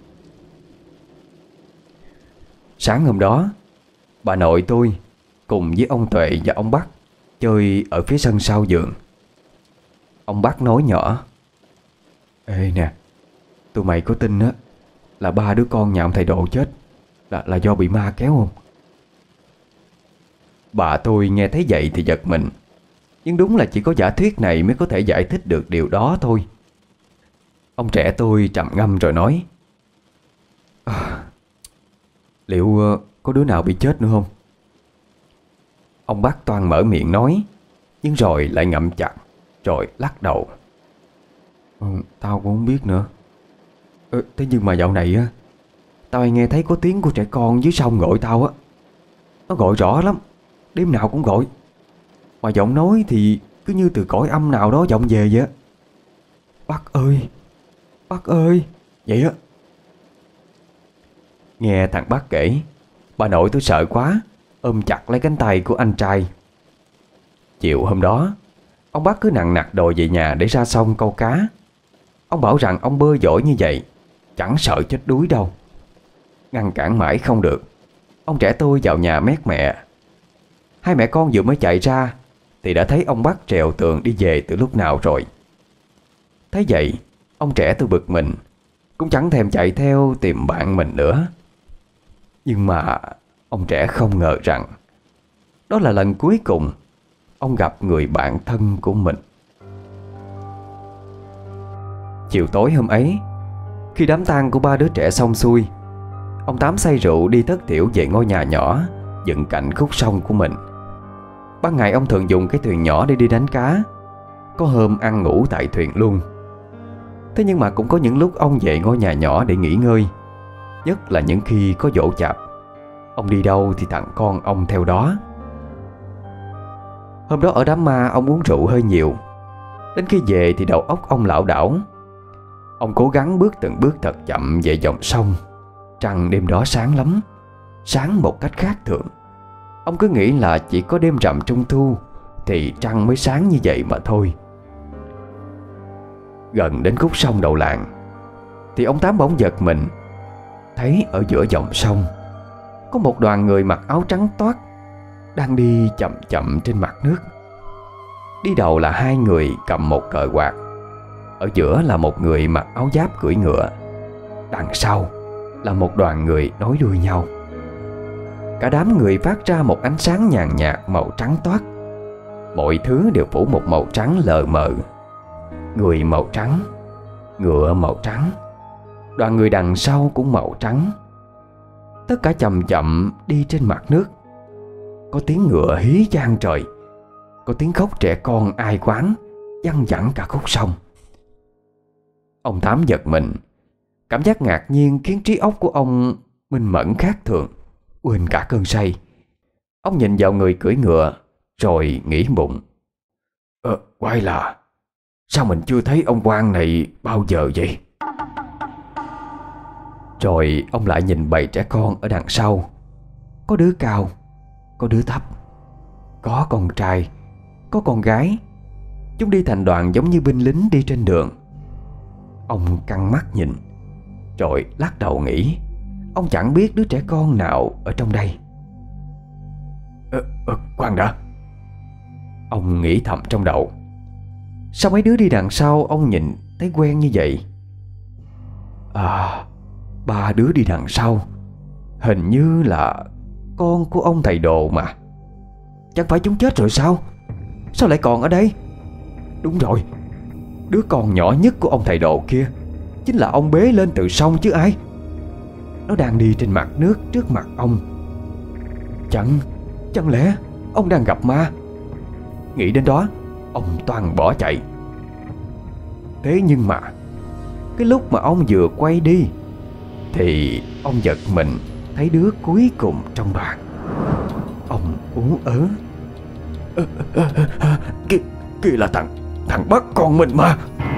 Sáng hôm đó, bà nội tôi cùng với ông Tuệ và ông Bắc chơi ở phía sân sau vườn. Ông Bắc nói nhỏ: Ê nè, tụi mày có tin á là ba đứa con nhà ông thầy Độ chết là, là do bị ma kéo không? Bà tôi nghe thấy vậy thì giật mình. Nhưng đúng là chỉ có giả thuyết này mới có thể giải thích được điều đó thôi. Ông trẻ tôi trầm ngâm rồi nói: à, Liệu uh, có đứa nào bị chết nữa không? Ông Bắc toan mở miệng nói, nhưng rồi lại ngậm chặt, rồi lắc đầu: ừ, Tao cũng không biết nữa. ừ, Thế nhưng mà dạo này á, tao hay nghe thấy có tiếng của trẻ con dưới sông gọi tao á. Nó gọi rõ lắm, đêm nào cũng gọi. Mà giọng nói thì cứ như từ cõi âm nào đó vọng về vậy á. Bác ơi, bác ơi, vậy á. Nghe thằng Bác kể, bà nội tôi sợ quá, ôm chặt lấy cánh tay của anh trai. Chiều hôm đó, ông Bác cứ nặng nặc đòi về nhà để ra sông câu cá. Ông bảo rằng ông bơi giỏi như vậy chẳng sợ chết đuối đâu. Ngăn cản mãi không được, ông trẻ tôi vào nhà mét mẹ. Hai mẹ con vừa mới chạy ra thì đã thấy ông bắt trèo tường đi về từ lúc nào rồi. Thấy vậy, ông trẻ tôi bực mình, cũng chẳng thèm chạy theo tìm bạn mình nữa. Nhưng mà ông trẻ không ngờ rằng đó là lần cuối cùng ông gặp người bạn thân của mình. Chiều tối hôm ấy, khi đám tang của ba đứa trẻ xong xuôi, ông Tám say rượu đi thất thiểu về ngôi nhà nhỏ dựng cạnh khúc sông của mình. Ban ngày ông thường dùng cái thuyền nhỏ để đi đánh cá, có hôm ăn ngủ tại thuyền luôn. Thế nhưng mà cũng có những lúc ông về ngôi nhà nhỏ để nghỉ ngơi, nhất là những khi có giỗ chạp. Ông đi đâu thì thằng con ông theo đó. Hôm đó ở đám ma ông uống rượu hơi nhiều, đến khi về thì đầu óc ông lảo đảo. Ông cố gắng bước từng bước thật chậm về dòng sông. Trăng đêm đó sáng lắm, sáng một cách khác thường. Ông cứ nghĩ là chỉ có đêm rằm trung thu thì trăng mới sáng như vậy mà thôi. Gần đến khúc sông đầu làng thì ông Tám bỗng giật mình, thấy ở giữa dòng sông có một đoàn người mặc áo trắng toát đang đi chậm chậm trên mặt nước. Đi đầu là hai người cầm một cờ quạt, ở giữa là một người mặc áo giáp cưỡi ngựa, đằng sau là một đoàn người nối đuôi nhau. Cả đám người phát ra một ánh sáng nhàn nhạt màu trắng toát. Mọi thứ đều phủ một màu trắng lờ mờ. Người màu trắng, ngựa màu trắng, đoàn người đằng sau cũng màu trắng. Tất cả chậm chậm đi trên mặt nước. Có tiếng ngựa hí vang trời, có tiếng khóc trẻ con ai quán văng vẳng cả khúc sông. Ông Tám giật mình. Cảm giác ngạc nhiên khiến trí óc của ông minh mẫn khác thường, quên cả cơn say. Ông nhìn vào người cưỡi ngựa rồi nghĩ bụng: Ờ, quái là sao mình chưa thấy ông quan này bao giờ vậy? Rồi ông lại nhìn bầy trẻ con ở đằng sau. Có đứa cao, có đứa thấp, có con trai, có con gái. Chúng đi thành đoàn giống như binh lính đi trên đường. Ông căng mắt nhìn, rồi lắc đầu nghĩ ông chẳng biết đứa trẻ con nào ở trong đây. Ờ, ờ, khoan đã, ông nghĩ thầm trong đầu. Sao mấy đứa đi đằng sau ông nhìn thấy quen như vậy? À, ba đứa đi đằng sau hình như là con của ông thầy đồ mà. Chẳng phải chúng chết rồi sao? Sao lại còn ở đây? Đúng rồi, đứa con nhỏ nhất của ông thầy đồ kia chính là ông bế lên từ sông chứ ai. Nó đang đi trên mặt nước trước mặt ông. Chẳng Chẳng lẽ ông đang gặp ma? Nghĩ đến đó, ông toan bỏ chạy. Thế nhưng mà cái lúc mà ông vừa quay đi thì ông giật mình thấy đứa cuối cùng trong đoàn. Ông ú ớ: à, à, à, à, kia, kia là thằng Thằng bắt con mình mà.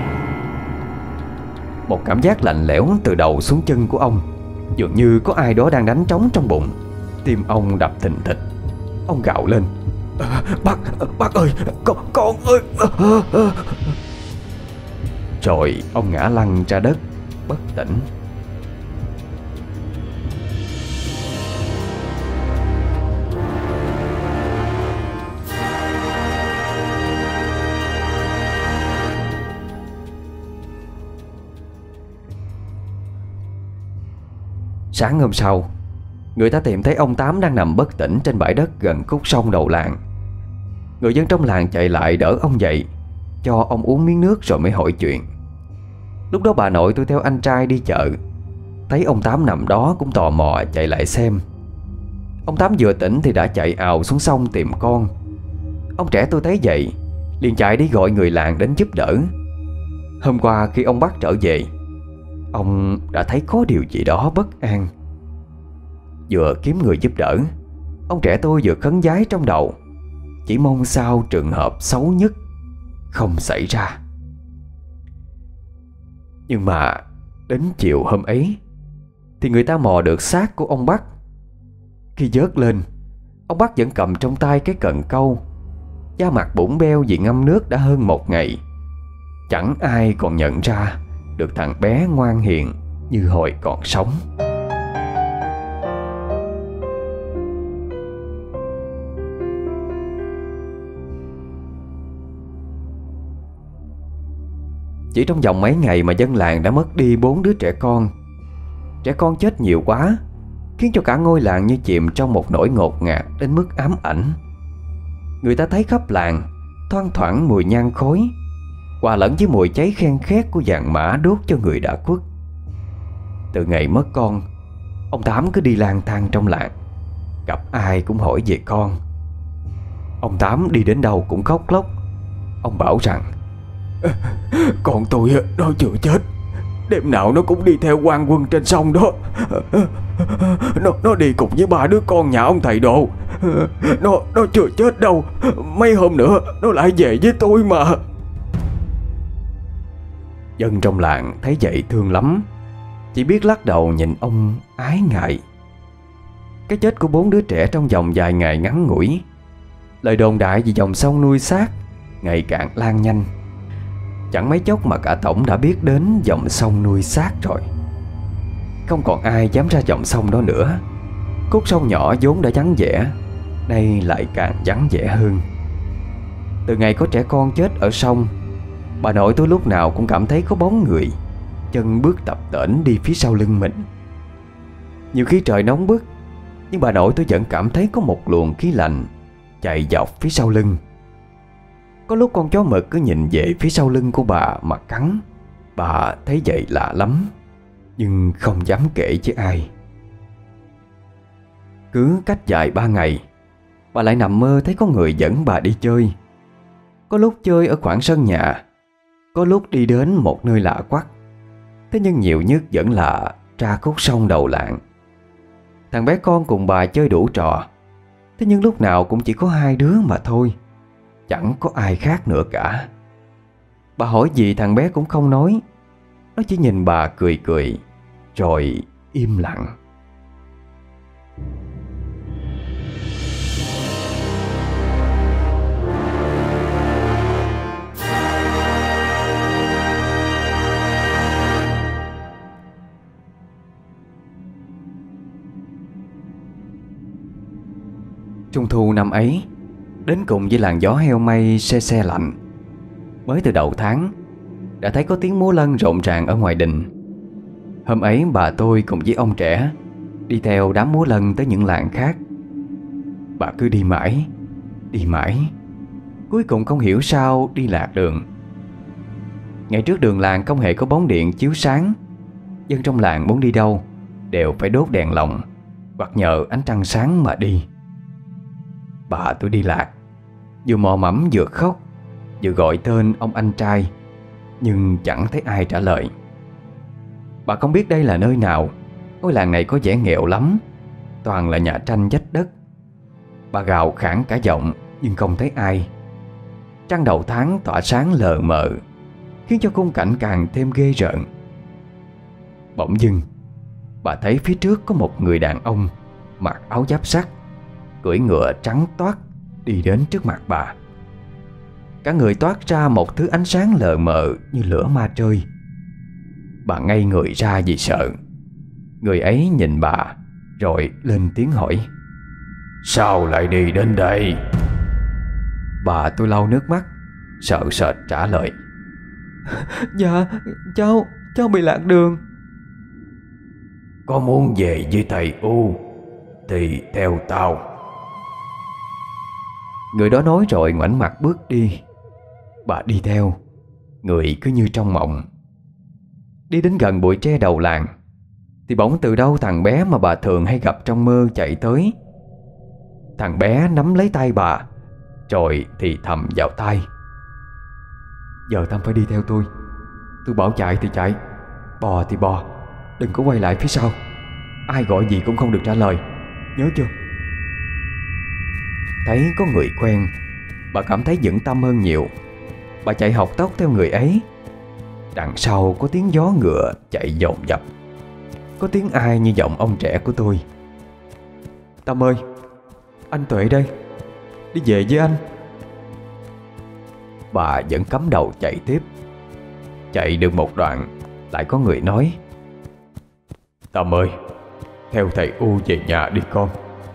Một cảm giác lạnh lẽo từ đầu xuống chân của ông, dường như có ai đó đang đánh trống trong bụng. Tim ông đập thình thịch. Ông gào lên: à, Bác, bác ơi, con, con ơi. À, à, à. Rồi ông ngã lăn ra đất bất tỉnh. Sáng hôm sau, người ta tìm thấy ông Tám đang nằm bất tỉnh trên bãi đất gần khúc sông đầu làng. Người dân trong làng chạy lại đỡ ông dậy, cho ông uống miếng nước rồi mới hỏi chuyện. Lúc đó bà nội tôi theo anh trai đi chợ, thấy ông Tám nằm đó cũng tò mò chạy lại xem. Ông Tám vừa tỉnh thì đã chạy ào xuống sông tìm con. Ông trẻ tôi thấy vậy liền chạy đi gọi người làng đến giúp đỡ. Hôm qua khi ông Bắc trở về, ông đã thấy có điều gì đó bất an. Vừa kiếm người giúp đỡ, ông trẻ tôi vừa khấn vái trong đầu, chỉ mong sao trường hợp xấu nhất không xảy ra. Nhưng mà đến chiều hôm ấy thì người ta mò được xác của ông Bắc. Khi vớt lên, ông Bắc vẫn cầm trong tay cái cần câu, da mặt bủn beo vì ngâm nước đã hơn một ngày. Chẳng ai còn nhận ra được thằng bé ngoan hiền như hồi còn sống. Chỉ trong vòng mấy ngày mà dân làng đã mất đi bốn đứa trẻ con. Trẻ con chết nhiều quá, khiến cho cả ngôi làng như chìm trong một nỗi ngột ngạt đến mức ám ảnh. Người ta thấy khắp làng thoang thoảng mùi nhang khói, hòa lẫn với mùi cháy khen khét của vàng mã đốt cho người đã khuất. Từ ngày mất con, ông Tám cứ đi lang thang trong làng, gặp ai cũng hỏi về con. Ông Tám đi đến đâu cũng khóc lóc. Ông bảo rằng con tôi nó chưa chết, đêm nào nó cũng đi theo quan quân trên sông đó. Nó, nó đi cùng với ba đứa con nhà ông thầy Đồ. Nó, nó chưa chết đâu, mấy hôm nữa nó lại về với tôi mà. Dân trong làng thấy vậy thương lắm, chỉ biết lắc đầu nhìn ông ái ngại. Cái chết của bốn đứa trẻ trong vòng vài ngày ngắn ngủi, lời đồn đại về dòng sông nuôi xác ngày càng lan nhanh. Chẳng mấy chốc mà cả tổng đã biết đến dòng sông nuôi xác rồi. Không còn ai dám ra dòng sông đó nữa. Khúc sông nhỏ vốn đã vắng vẻ, nay lại càng vắng vẻ hơn. Từ ngày có trẻ con chết ở sông, bà nội tôi lúc nào cũng cảm thấy có bóng người, chân bước tập tễnh đi phía sau lưng mình. Nhiều khi trời nóng bức, nhưng bà nội tôi vẫn cảm thấy có một luồng khí lạnh chạy dọc phía sau lưng. Có lúc con chó mực cứ nhìn về phía sau lưng của bà mà cắn. Bà thấy vậy lạ lắm, nhưng không dám kể với ai. Cứ cách vài ba ngày, bà lại nằm mơ thấy có người dẫn bà đi chơi. Có lúc chơi ở khoảng sân nhà, có lúc đi đến một nơi lạ quắc. Thế nhưng nhiều nhất vẫn là ra khúc sông đầu làng. Thằng bé con cùng bà chơi đủ trò, thế nhưng lúc nào cũng chỉ có hai đứa mà thôi, chẳng có ai khác nữa cả. Bà hỏi gì thằng bé cũng không nói. Nó chỉ nhìn bà cười cười, rồi im lặng. Trung thu năm ấy đến cùng với làn gió heo may se se lạnh. Mới từ đầu tháng đã thấy có tiếng múa lân rộn ràng ở ngoài đình. Hôm ấy bà tôi cùng với ông trẻ đi theo đám múa lân tới những làng khác. Bà cứ đi mãi, đi mãi, cuối cùng không hiểu sao đi lạc đường. Ngày trước đường làng không hề có bóng điện chiếu sáng. Dân trong làng muốn đi đâu đều phải đốt đèn lồng hoặc nhờ ánh trăng sáng mà đi. Bà tôi đi lạc, vừa mò mẫm vừa khóc, vừa gọi tên ông anh trai, nhưng chẳng thấy ai trả lời. Bà không biết đây là nơi nào. Ngôi làng này có vẻ nghèo lắm, toàn là nhà tranh vách đất. Bà gào khản cả giọng nhưng không thấy ai. Trăng đầu tháng tỏa sáng lờ mờ, khiến cho khung cảnh càng thêm ghê rợn. Bỗng dưng bà thấy phía trước có một người đàn ông mặc áo giáp sắt, cưỡi ngựa trắng toát đi đến trước mặt bà. Cả người toát ra một thứ ánh sáng lờ mờ như lửa ma chơi. Bà ngây người ra vì sợ. Người ấy nhìn bà rồi lên tiếng hỏi: "Sao lại đi đến đây?" Bà tôi lau nước mắt, sợ sệt trả lời: "Dạ, cháu, cháu bị lạc đường." "Có muốn về với thầy U thì theo tao." Người đó nói rồi ngoảnh mặt bước đi. Bà đi theo, người cứ như trong mộng. Đi đến gần bụi tre đầu làng thì bỗng từ đâu thằng bé mà bà thường hay gặp trong mơ chạy tới. Thằng bé nắm lấy tay bà rồi thì thầm vào tai: "Giờ Tâm phải đi theo tôi. Tôi bảo chạy thì chạy, bò thì bò, đừng có quay lại phía sau. Ai gọi gì cũng không được trả lời, nhớ chưa?" Thấy có người quen, bà cảm thấy vững tâm hơn nhiều. Bà chạy học tốc theo người ấy. Đằng sau có tiếng gió ngựa chạy dồn dập, có tiếng ai như giọng ông trẻ của tôi: "Tâm ơi, anh Tuệ đây, đi về với anh." Bà vẫn cắm đầu chạy tiếp. Chạy được một đoạn lại có người nói: Tâm ơi, theo thầy U về nhà đi con.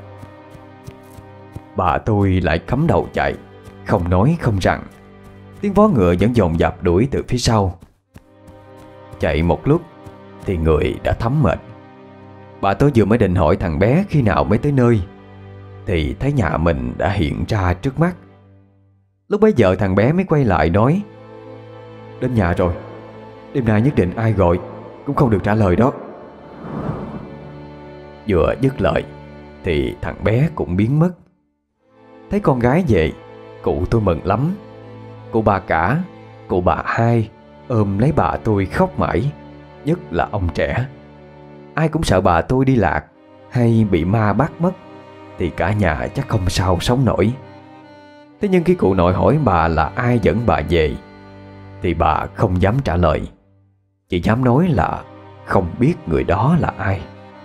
Bà tôi lại cắm đầu chạy, không nói không rằng. Tiếng vó ngựa vẫn dồn dập đuổi từ phía sau. Chạy một lúc thì người đã thấm mệt. Bà tôi vừa mới định hỏi thằng bé khi nào mới tới nơi thì thấy nhà mình đã hiện ra trước mắt. Lúc bấy giờ thằng bé mới quay lại nói: Đến nhà rồi, đêm nay nhất định ai gọi cũng không được trả lời đó. Vừa dứt lời thì thằng bé cũng biến mất. Thấy con gái về, cụ tôi mừng lắm. Cụ bà cả, cụ bà hai ôm lấy bà tôi khóc mãi, nhất là ông trẻ. Ai cũng sợ bà tôi đi lạc hay bị ma bắt mất thì cả nhà chắc không sao sống nổi. Thế nhưng khi cụ nội hỏi bà là ai dẫn bà về thì bà không dám trả lời, chỉ dám nói là không biết người đó là ai.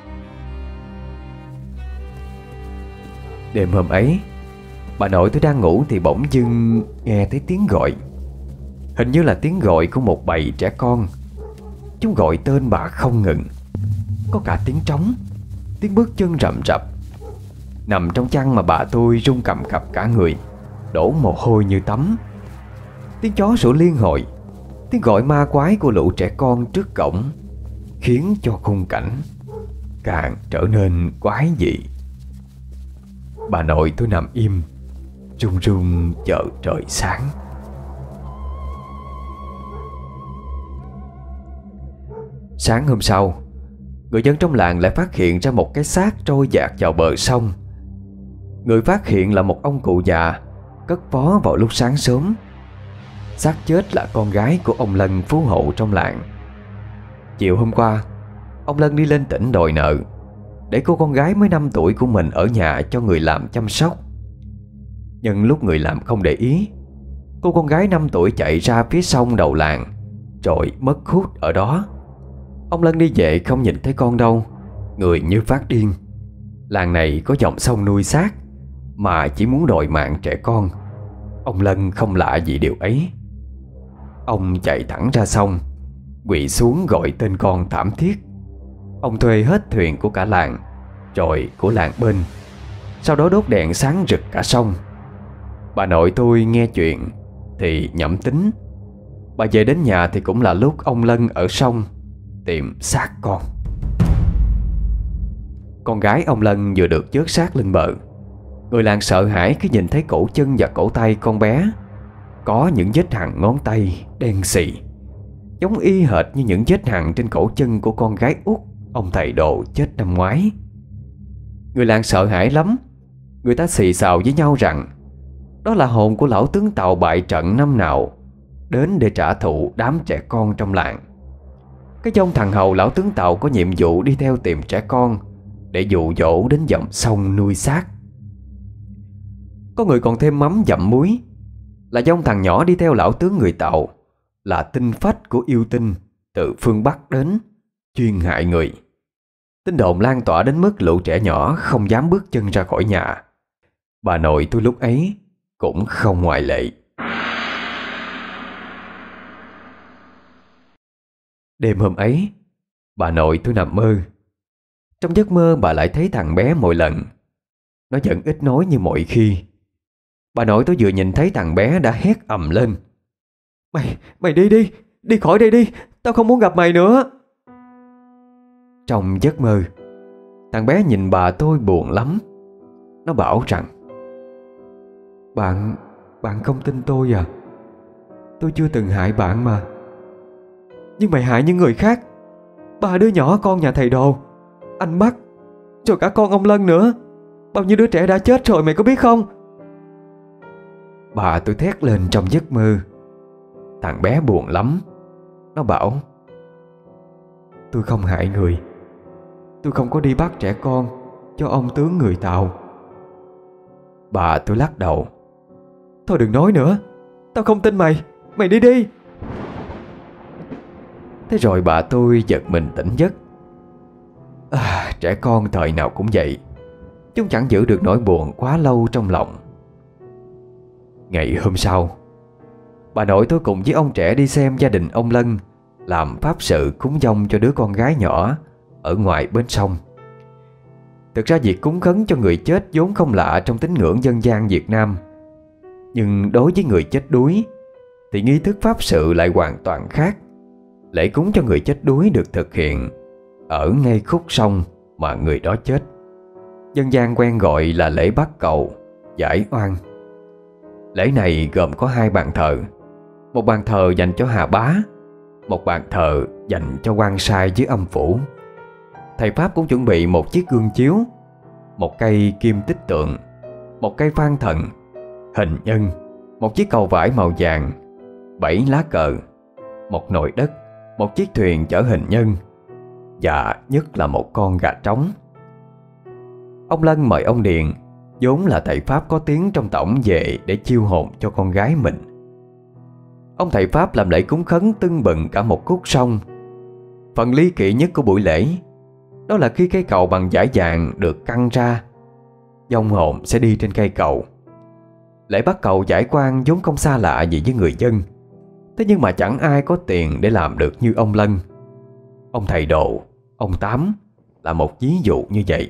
Đêm hôm ấy, bà nội tôi đang ngủ thì bỗng dưng nghe thấy tiếng gọi. Hình như là tiếng gọi của một bầy trẻ con. Chúng gọi tên bà không ngừng. Có cả tiếng trống, tiếng bước chân rậm rập. Nằm trong chăn mà bà tôi run cầm cập cả người, đổ mồ hôi như tắm. Tiếng chó sủa liên hồi, tiếng gọi ma quái của lũ trẻ con trước cổng khiến cho khung cảnh càng trở nên quái dị. Bà nội tôi nằm im, run run chờ trời sáng. Sáng hôm sau, người dân trong làng lại phát hiện ra một cái xác trôi dạt vào bờ sông. Người phát hiện là một ông cụ già cất phó vào lúc sáng sớm. Xác chết là con gái của ông Lân phú hộ trong làng. Chiều hôm qua, ông Lân đi lên tỉnh đòi nợ để cô con gái mới năm tuổi của mình ở nhà cho người làm chăm sóc. Nhưng lúc người làm không để ý, cô con gái năm tuổi chạy ra phía sông đầu làng rồi mất hút ở đó. Ông Lân đi về không nhìn thấy con đâu, người như phát điên. Làng này có dòng sông nuôi xác mà chỉ muốn đòi mạng trẻ con. Ông Lân không lạ gì điều ấy. Ông chạy thẳng ra sông, quỳ xuống gọi tên con thảm thiết. Ông thuê hết thuyền của cả làng, rồi của làng bên, sau đó đốt đèn sáng rực cả sông. Bà nội tôi nghe chuyện thì nhẩm tính. Bà về đến nhà thì cũng là lúc ông Lân ở sông tìm xác con. Con gái ông Lân vừa được vớt xác lên bờ. Người làng sợ hãi khi nhìn thấy cổ chân và cổ tay con bé có những vết hằn ngón tay đen xì, giống y hệt như những vết hằn trên cổ chân của con gái út ông thầy Độ chết năm ngoái. Người làng sợ hãi lắm. Người ta xì xào với nhau rằng đó là hồn của lão tướng Tàu bại trận năm nào đến để trả thù đám trẻ con trong làng. Cái dông thằng hầu lão tướng Tàu có nhiệm vụ đi theo tìm trẻ con để dụ dỗ đến dòng sông nuôi xác. Có người còn thêm mắm dặm muối là dông thằng nhỏ đi theo lão tướng người Tàu là tinh phách của yêu tinh từ phương Bắc đến, chuyên hại người. Tin đồn lan tỏa đến mức lũ trẻ nhỏ không dám bước chân ra khỏi nhà. Bà nội tôi lúc ấy cũng không ngoại lệ. Đêm hôm ấy, bà nội tôi nằm mơ. Trong giấc mơ bà lại thấy thằng bé mỗi lần. Nó vẫn ít nói như mọi khi. Bà nội tôi vừa nhìn thấy thằng bé đã hét ầm lên: Mày, mày đi đi, đi khỏi đây đi, tao không muốn gặp mày nữa. Trong giấc mơ, thằng bé nhìn bà tôi buồn lắm. Nó bảo rằng: Bạn, bạn không tin tôi à? Tôi chưa từng hại bạn mà. Nhưng mày hại những người khác. Ba đứa nhỏ con nhà thầy Đồ, anh Mắt, rồi cả con ông Lân nữa. Bao nhiêu đứa trẻ đã chết rồi mày có biết không? Bà tôi thét lên trong giấc mơ. Thằng bé buồn lắm. Nó bảo: Tôi không hại người. Tôi không có đi bắt trẻ con cho ông tướng người Tàu. Bà tôi lắc đầu: Thôi đừng nói nữa, tao không tin mày. Mày đi đi. Thế rồi bà tôi giật mình tỉnh giấc. À, trẻ con thời nào cũng vậy. Chúng chẳng giữ được nỗi buồn quá lâu trong lòng. Ngày hôm sau, bà nội tôi cùng với ông trẻ đi xem gia đình ông Lân làm pháp sự cúng dông cho đứa con gái nhỏ ở ngoài bến sông. Thực ra việc cúng khấn cho người chết vốn không lạ trong tín ngưỡng dân gian Việt Nam. Nhưng đối với người chết đuối thì nghi thức pháp sự lại hoàn toàn khác. Lễ cúng cho người chết đuối được thực hiện ở ngay khúc sông mà người đó chết. Dân gian quen gọi là lễ bắt cầu, giải oan. Lễ này gồm có hai bàn thờ. Một bàn thờ dành cho Hà Bá, một bàn thờ dành cho quan sai dưới âm phủ. Thầy Pháp cũng chuẩn bị một chiếc gương chiếu, một cây kim tích tượng, một cây phan thần, hình nhân, một chiếc cầu vải màu vàng, bảy lá cờ, một nồi đất, một chiếc thuyền chở hình nhân và nhất là một con gà trống. Ông Lân mời ông Điền, vốn là thầy Pháp có tiếng trong tổng, về để chiêu hồn cho con gái mình. Ông thầy Pháp làm lễ cúng khấn tưng bừng cả một khúc sông. Phần ly kỳ nhất của buổi lễ đó là khi cây cầu bằng vải vàng được căng ra, vong hồn sẽ đi trên cây cầu. Lễ bắt cầu giải oan vốn không xa lạ gì với người dân. Thế nhưng mà chẳng ai có tiền để làm được như ông Lân. Ông thầy Đồ, ông Tám là một ví dụ như vậy.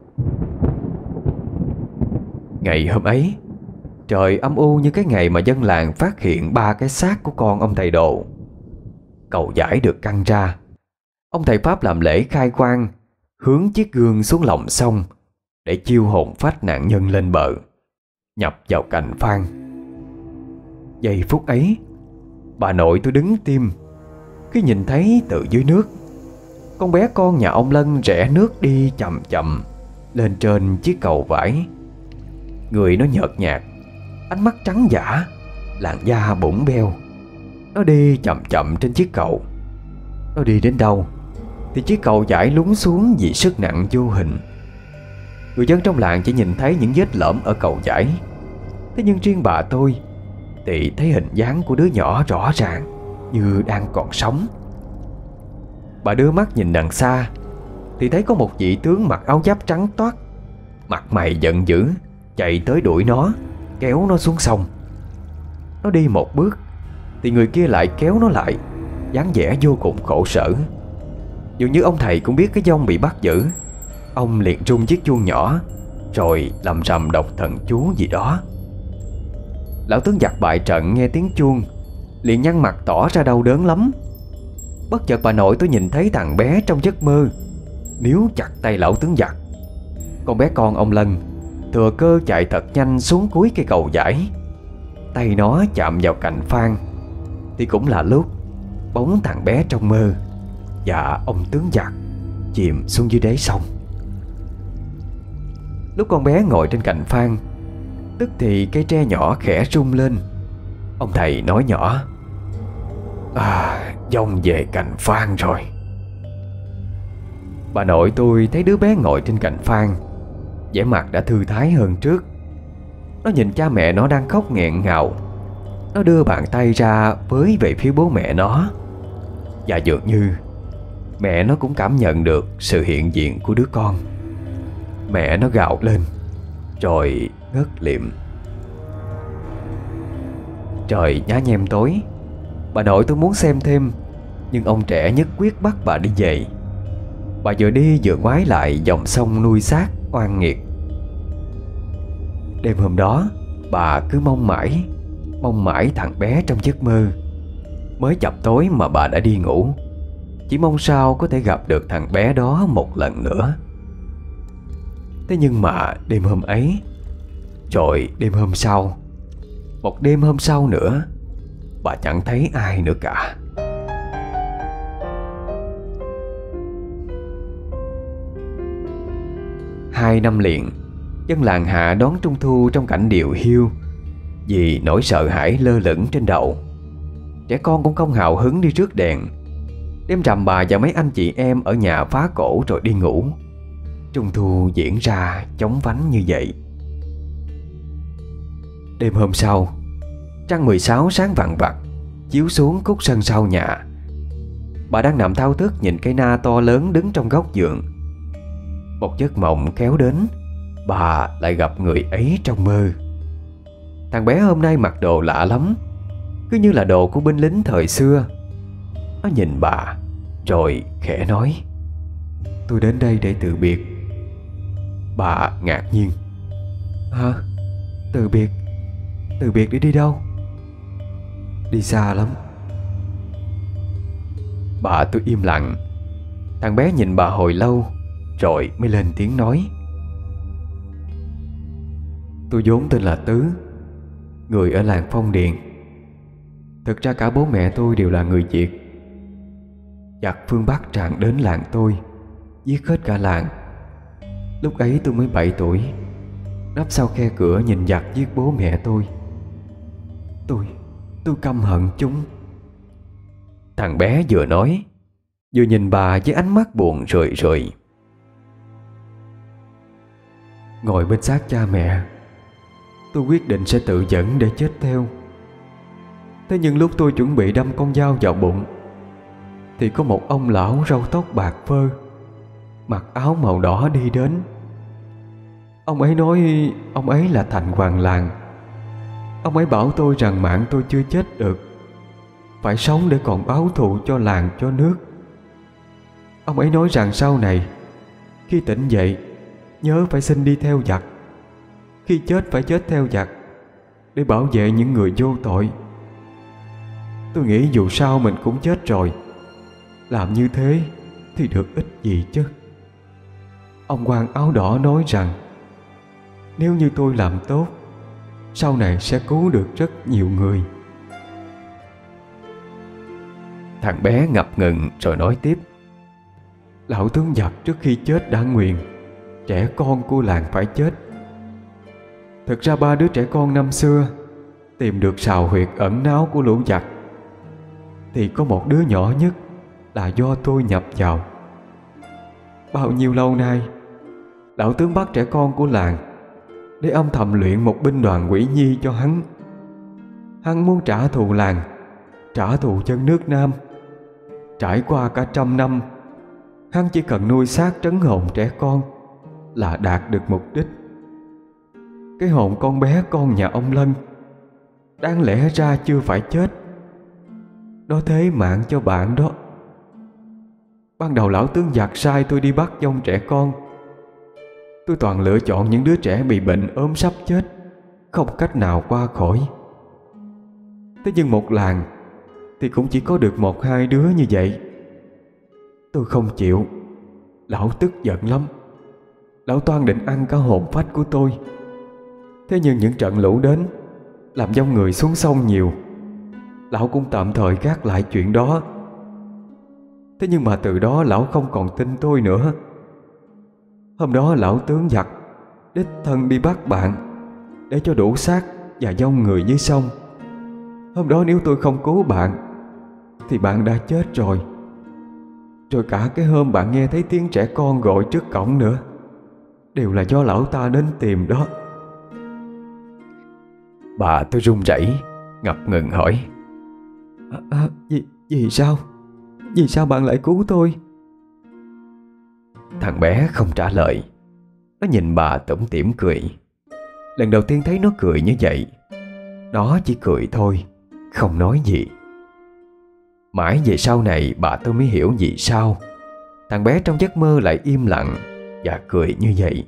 Ngày hôm ấy, trời âm u như cái ngày mà dân làng phát hiện ba cái xác của con ông thầy Đồ. Cầu giải được căng ra. Ông thầy Pháp làm lễ khai quang, hướng chiếc gương xuống lòng sông để chiêu hồn phách nạn nhân lên bờ, nhập vào cành phan. Giây phút ấy, bà nội tôi đứng tim khi nhìn thấy từ dưới nước, con bé con nhà ông Lân rẽ nước đi chậm chậm lên trên chiếc cầu vải. Người nó nhợt nhạt, ánh mắt trắng dã, làn da bủng beo. Nó đi chậm chậm trên chiếc cầu. Nó đi đến đâu thì chiếc cầu vải lún xuống vì sức nặng vô hình. Người dân trong làng chỉ nhìn thấy những vết lõm ở cầu vải. Thế nhưng riêng bà tôi thì thấy hình dáng của đứa nhỏ rõ ràng, như đang còn sống. Bà đưa mắt nhìn đằng xa thì thấy có một vị tướng mặc áo giáp trắng toát, mặt mày giận dữ, chạy tới đuổi nó, kéo nó xuống sông. Nó đi một bước thì người kia lại kéo nó lại, dáng vẻ vô cùng khổ sở. Dường như ông thầy cũng biết cái vong bị bắt giữ. Ông liền rung chiếc chuông nhỏ, rồi lầm rầm đọc thần chú gì đó. Lão tướng giặc bại trận nghe tiếng chuông liền nhăn mặt tỏ ra đau đớn lắm. Bất chợt bà nội tôi nhìn thấy thằng bé trong giấc mơ níu chặt tay lão tướng giặc. Con bé con ông Lân thừa cơ chạy thật nhanh xuống cuối cây cầu vải. Tay nó chạm vào cành phan thì cũng là lúc bóng thằng bé trong mơ và ông tướng giặc chìm xuống dưới đáy sông. Lúc con bé ngồi trên cành phan, tức thì cây tre nhỏ khẽ rung lên. Ông thầy nói nhỏ: "À, vong về cành phan rồi." Bà nội tôi thấy đứa bé ngồi trên cành phan, vẻ mặt đã thư thái hơn trước. Nó nhìn cha mẹ nó đang khóc nghẹn ngào. Nó đưa bàn tay ra với về phía bố mẹ nó. Và dường như mẹ nó cũng cảm nhận được sự hiện diện của đứa con. Mẹ nó gào lên rồi ngất lịm. Trời nhá nhem tối. Bà nội tôi muốn xem thêm, nhưng ông trẻ nhất quyết bắt bà đi về. Bà vừa đi vừa ngoái lại dòng sông nuôi xác oan nghiệt. Đêm hôm đó, bà cứ mong mãi, mong mãi thằng bé trong giấc mơ. Mới chập tối mà bà đã đi ngủ, chỉ mong sao có thể gặp được thằng bé đó một lần nữa. Thế nhưng mà đêm hôm ấy, rồi đêm hôm sau, một đêm hôm sau nữa, bà chẳng thấy ai nữa cả. Hai năm liền, dân làng Hạ đón Trung Thu trong cảnh điều hiu, vì nỗi sợ hãi lơ lửng trên đầu. Trẻ con cũng không hào hứng đi rước đèn. Đêm rằm bà và mấy anh chị em ở nhà phá cổ rồi đi ngủ. Trung Thu diễn ra chóng vánh như vậy. Đêm hôm sau, trăng mười sáu sáng vằng vặc chiếu xuống khúc sân sau nhà. Bà đang nằm thao thức nhìn cây na to lớn đứng trong góc giường. Một giấc mộng kéo đến, bà lại gặp người ấy trong mơ. Thằng bé hôm nay mặc đồ lạ lắm, cứ như là đồ của binh lính thời xưa. Nó nhìn bà rồi khẽ nói: Tôi đến đây để từ biệt. Bà ngạc nhiên: Hả? Từ biệt? Từ biệt để đi đâu? Đi xa lắm. Bà tôi im lặng. Thằng bé nhìn bà hồi lâu rồi mới lên tiếng nói: Tôi vốn tên là Tứ, người ở làng Phong Điền. Thực ra cả bố mẹ tôi đều là người Việt. Giặc phương Bắc tràn đến làng tôi, giết hết cả làng. Lúc ấy tôi mới bảy tuổi, nấp sau khe cửa nhìn giặc giết bố mẹ tôi. Tôi, tôi căm hận chúng. Thằng bé vừa nói vừa nhìn bà với ánh mắt buồn rười rượi. Ngồi bên xác cha mẹ, tôi quyết định sẽ tự dẫn để chết theo. Thế nhưng lúc tôi chuẩn bị đâm con dao vào bụng thì có một ông lão râu tóc bạc phơ, mặc áo màu đỏ đi đến. Ông ấy nói ông ấy là thành hoàng làng. Ông ấy bảo tôi rằng mạng tôi chưa chết được, phải sống để còn báo thù cho làng cho nước. Ông ấy nói rằng sau này khi tỉnh dậy nhớ phải xin đi theo giặc, khi chết phải chết theo giặc để bảo vệ những người vô tội. Tôi nghĩ dù sao mình cũng chết rồi, làm như thế thì được ích gì chứ. Ông quan áo đỏ nói rằng nếu như tôi làm tốt, sau này sẽ cứu được rất nhiều người. Thằng bé ngập ngừng rồi nói tiếp: Lão tướng giặc trước khi chết đã nguyền trẻ con của làng phải chết. Thực ra ba đứa trẻ con năm xưa tìm được sào huyệt ẩn náu của lũ giặc, thì có một đứa nhỏ nhất là do tôi nhập vào. Bao nhiêu lâu nay, lão tướng bắt trẻ con của làng để âm thầm luyện một binh đoàn quỷ nhi cho hắn. Hắn muốn trả thù làng, trả thù chân nước Nam. Trải qua cả trăm năm, hắn chỉ cần nuôi xác trấn hồn trẻ con là đạt được mục đích. Cái hồn con bé con nhà ông Lân đáng lẽ ra chưa phải chết, nó thế mạng cho bạn đó. Ban đầu lão tướng giặc sai tôi đi bắt dông trẻ con. Tôi toàn lựa chọn những đứa trẻ bị bệnh ốm sắp chết, không cách nào qua khỏi. Thế nhưng một làng thì cũng chỉ có được một hai đứa như vậy. Tôi không chịu. Lão tức giận lắm. Lão toan định ăn cả hồn phách của tôi. Thế nhưng những trận lũ đến làm dông người xuống sông nhiều, lão cũng tạm thời gác lại chuyện đó. Thế nhưng mà từ đó lão không còn tin tôi nữa. Hôm đó lão tướng giặc đích thân đi bắt bạn để cho đủ xác và dông người dưới sông. Hôm đó nếu tôi không cứu bạn thì bạn đã chết rồi. Rồi cả cái hôm bạn nghe thấy tiếng trẻ con gọi trước cổng nữa, đều là do lão ta đến tìm đó. Bà tôi run rẩy, ngập ngừng hỏi: à, à, Vì, vì sao? Vì sao bạn lại cứu tôi? Thằng bé không trả lời. Nó nhìn bà tủm tỉm cười. Lần đầu tiên thấy nó cười như vậy. Nó chỉ cười thôi, không nói gì. Mãi về sau này bà tôi mới hiểu vì sao thằng bé trong giấc mơ lại im lặng và cười như vậy.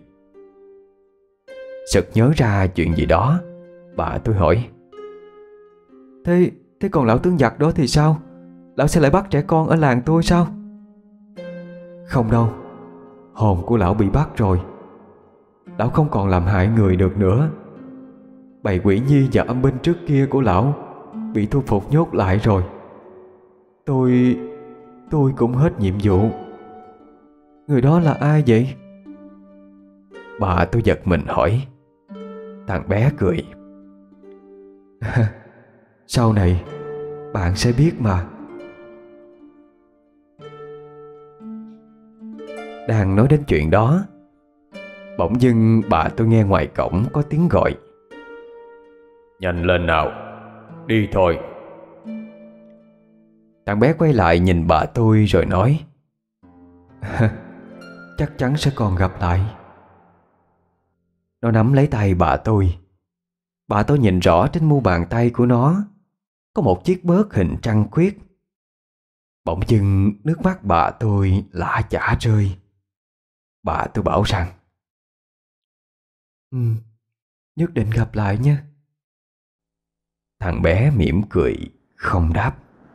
Sực nhớ ra chuyện gì đó, bà tôi hỏi: Thế, thế còn lão tướng giặc đó thì sao? Lão sẽ lại bắt trẻ con ở làng tôi sao? Không đâu, hồn của lão bị bắt rồi. Lão không còn làm hại người được nữa. Bầy quỷ nhi và âm binh trước kia của lão bị thu phục nhốt lại rồi. Tôi... tôi cũng hết nhiệm vụ. Người đó là ai vậy? Bà tôi giật mình hỏi. Thằng bé cười. Sau này bạn sẽ biết mà. Đang nói đến chuyện đó, bỗng dưng bà tôi nghe ngoài cổng có tiếng gọi: Nhanh lên nào, đi thôi. Thằng bé quay lại nhìn bà tôi rồi nói: Chắc chắn sẽ còn gặp lại. Nó nắm lấy tay bà tôi. Bà tôi nhìn rõ trên mu bàn tay của nó có một chiếc bớt hình trăng khuyết. Bỗng dưng nước mắt bà tôi lã chả rơi. Bà tôi bảo rằng: Ừ, nhất định gặp lại nhé. Thằng bé mỉm cười không đáp.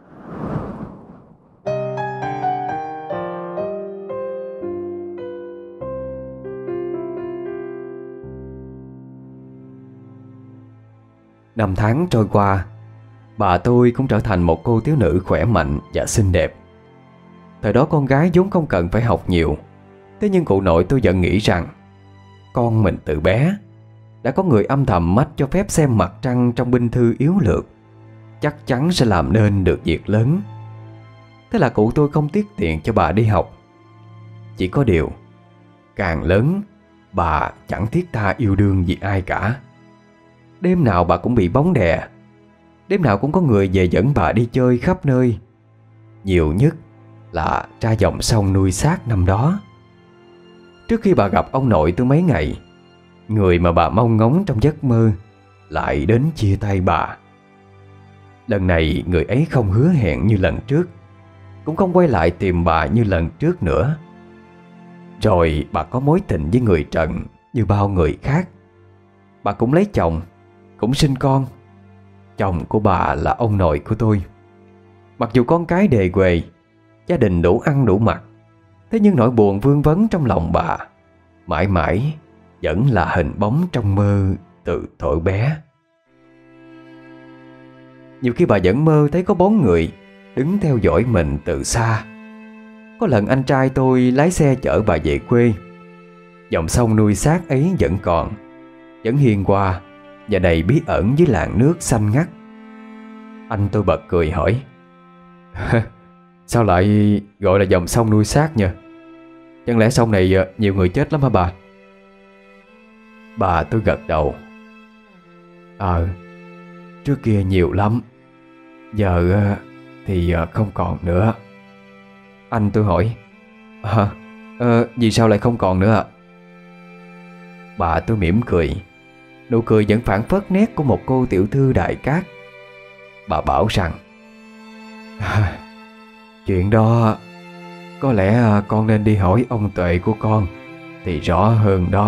Năm tháng trôi qua, bà tôi cũng trở thành một cô thiếu nữ khỏe mạnh và xinh đẹp. Thời đó con gái vốn không cần phải học nhiều. Thế nhưng cụ nội tôi vẫn nghĩ rằng con mình từ bé đã có người âm thầm mách cho phép xem mặt trăng trong binh thư yếu lược, chắc chắn sẽ làm nên được việc lớn. Thế là cụ tôi không tiếc tiền cho bà đi học. Chỉ có điều, càng lớn, bà chẳng thiết tha yêu đương gì ai cả. Đêm nào bà cũng bị bóng đè. Đêm nào cũng có người về dẫn bà đi chơi khắp nơi. Nhiều nhất là ra dòng sông nuôi xác năm đó. Trước khi bà gặp ông nội tôi mấy ngày, người mà bà mong ngóng trong giấc mơ lại đến chia tay bà. Lần này người ấy không hứa hẹn như lần trước, cũng không quay lại tìm bà như lần trước nữa. Rồi bà có mối tình với người trần như bao người khác. Bà cũng lấy chồng, cũng sinh con. Chồng của bà là ông nội của tôi. Mặc dù con cái đề huề, gia đình đủ ăn đủ mặc, thế nhưng nỗi buồn vương vấn trong lòng bà mãi mãi vẫn là hình bóng trong mơ từ thuở bé. Nhiều khi bà vẫn mơ thấy có bóng người đứng theo dõi mình từ xa. Có lần anh trai tôi lái xe chở bà về quê. Dòng sông nuôi xác ấy vẫn còn, vẫn hiền hòa và đầy bí ẩn dưới làn nước xanh ngắt. Anh tôi bật cười hỏi: Sao lại gọi là dòng sông nuôi xác nhỉ? Chẳng lẽ sông này nhiều người chết lắm hả bà? Bà tôi gật đầu: Ờ, trước kia nhiều lắm, giờ thì không còn nữa. Anh tôi hỏi: À, ờ, vì sao lại không còn nữa ạ? Bà tôi mỉm cười. Nụ cười vẫn phảng phất nét của một cô tiểu thư đại cát. Bà bảo rằng: à, chuyện đó có lẽ con nên đi hỏi ông Tuệ của con thì rõ hơn đó.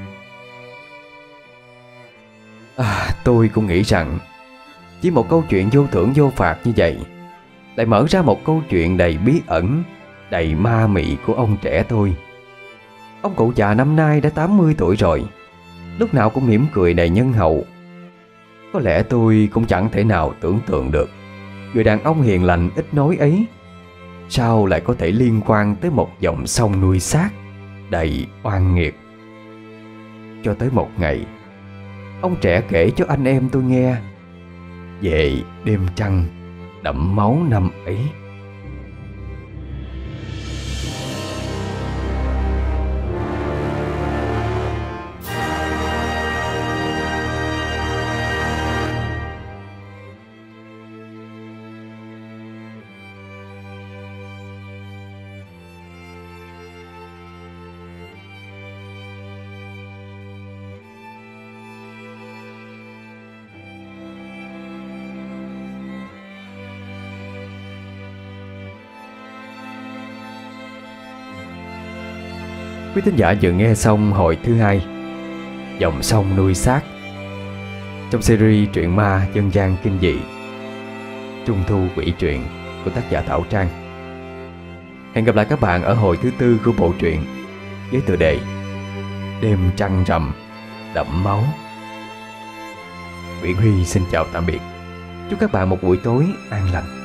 À, tôi cũng nghĩ rằng chỉ một câu chuyện vô thưởng vô phạt như vậy lại mở ra một câu chuyện đầy bí ẩn, đầy ma mị của ông trẻ tôi. Ông cụ già năm nay đã tám mươi tuổi rồi, lúc nào cũng mỉm cười đầy nhân hậu. Có lẽ tôi cũng chẳng thể nào tưởng tượng được người đàn ông hiền lành ít nói ấy sao lại có thể liên quan tới một dòng sông nuôi xác đầy oan nghiệt. Cho tới một ngày, ông trẻ kể cho anh em tôi nghe về đêm trăng đẫm máu năm ấy. Quý thính giả vừa nghe xong hồi thứ hai, Dòng sông nuôi xác, trong series truyện ma dân gian kinh dị Trung thu quỷ truyện của tác giả Thảo Trang. Hẹn gặp lại các bạn ở hồi thứ tư của bộ truyện với tựa đề Đêm trăng rằm đẫm máu. Nguyễn Huy xin chào tạm biệt. Chúc các bạn một buổi tối an lành.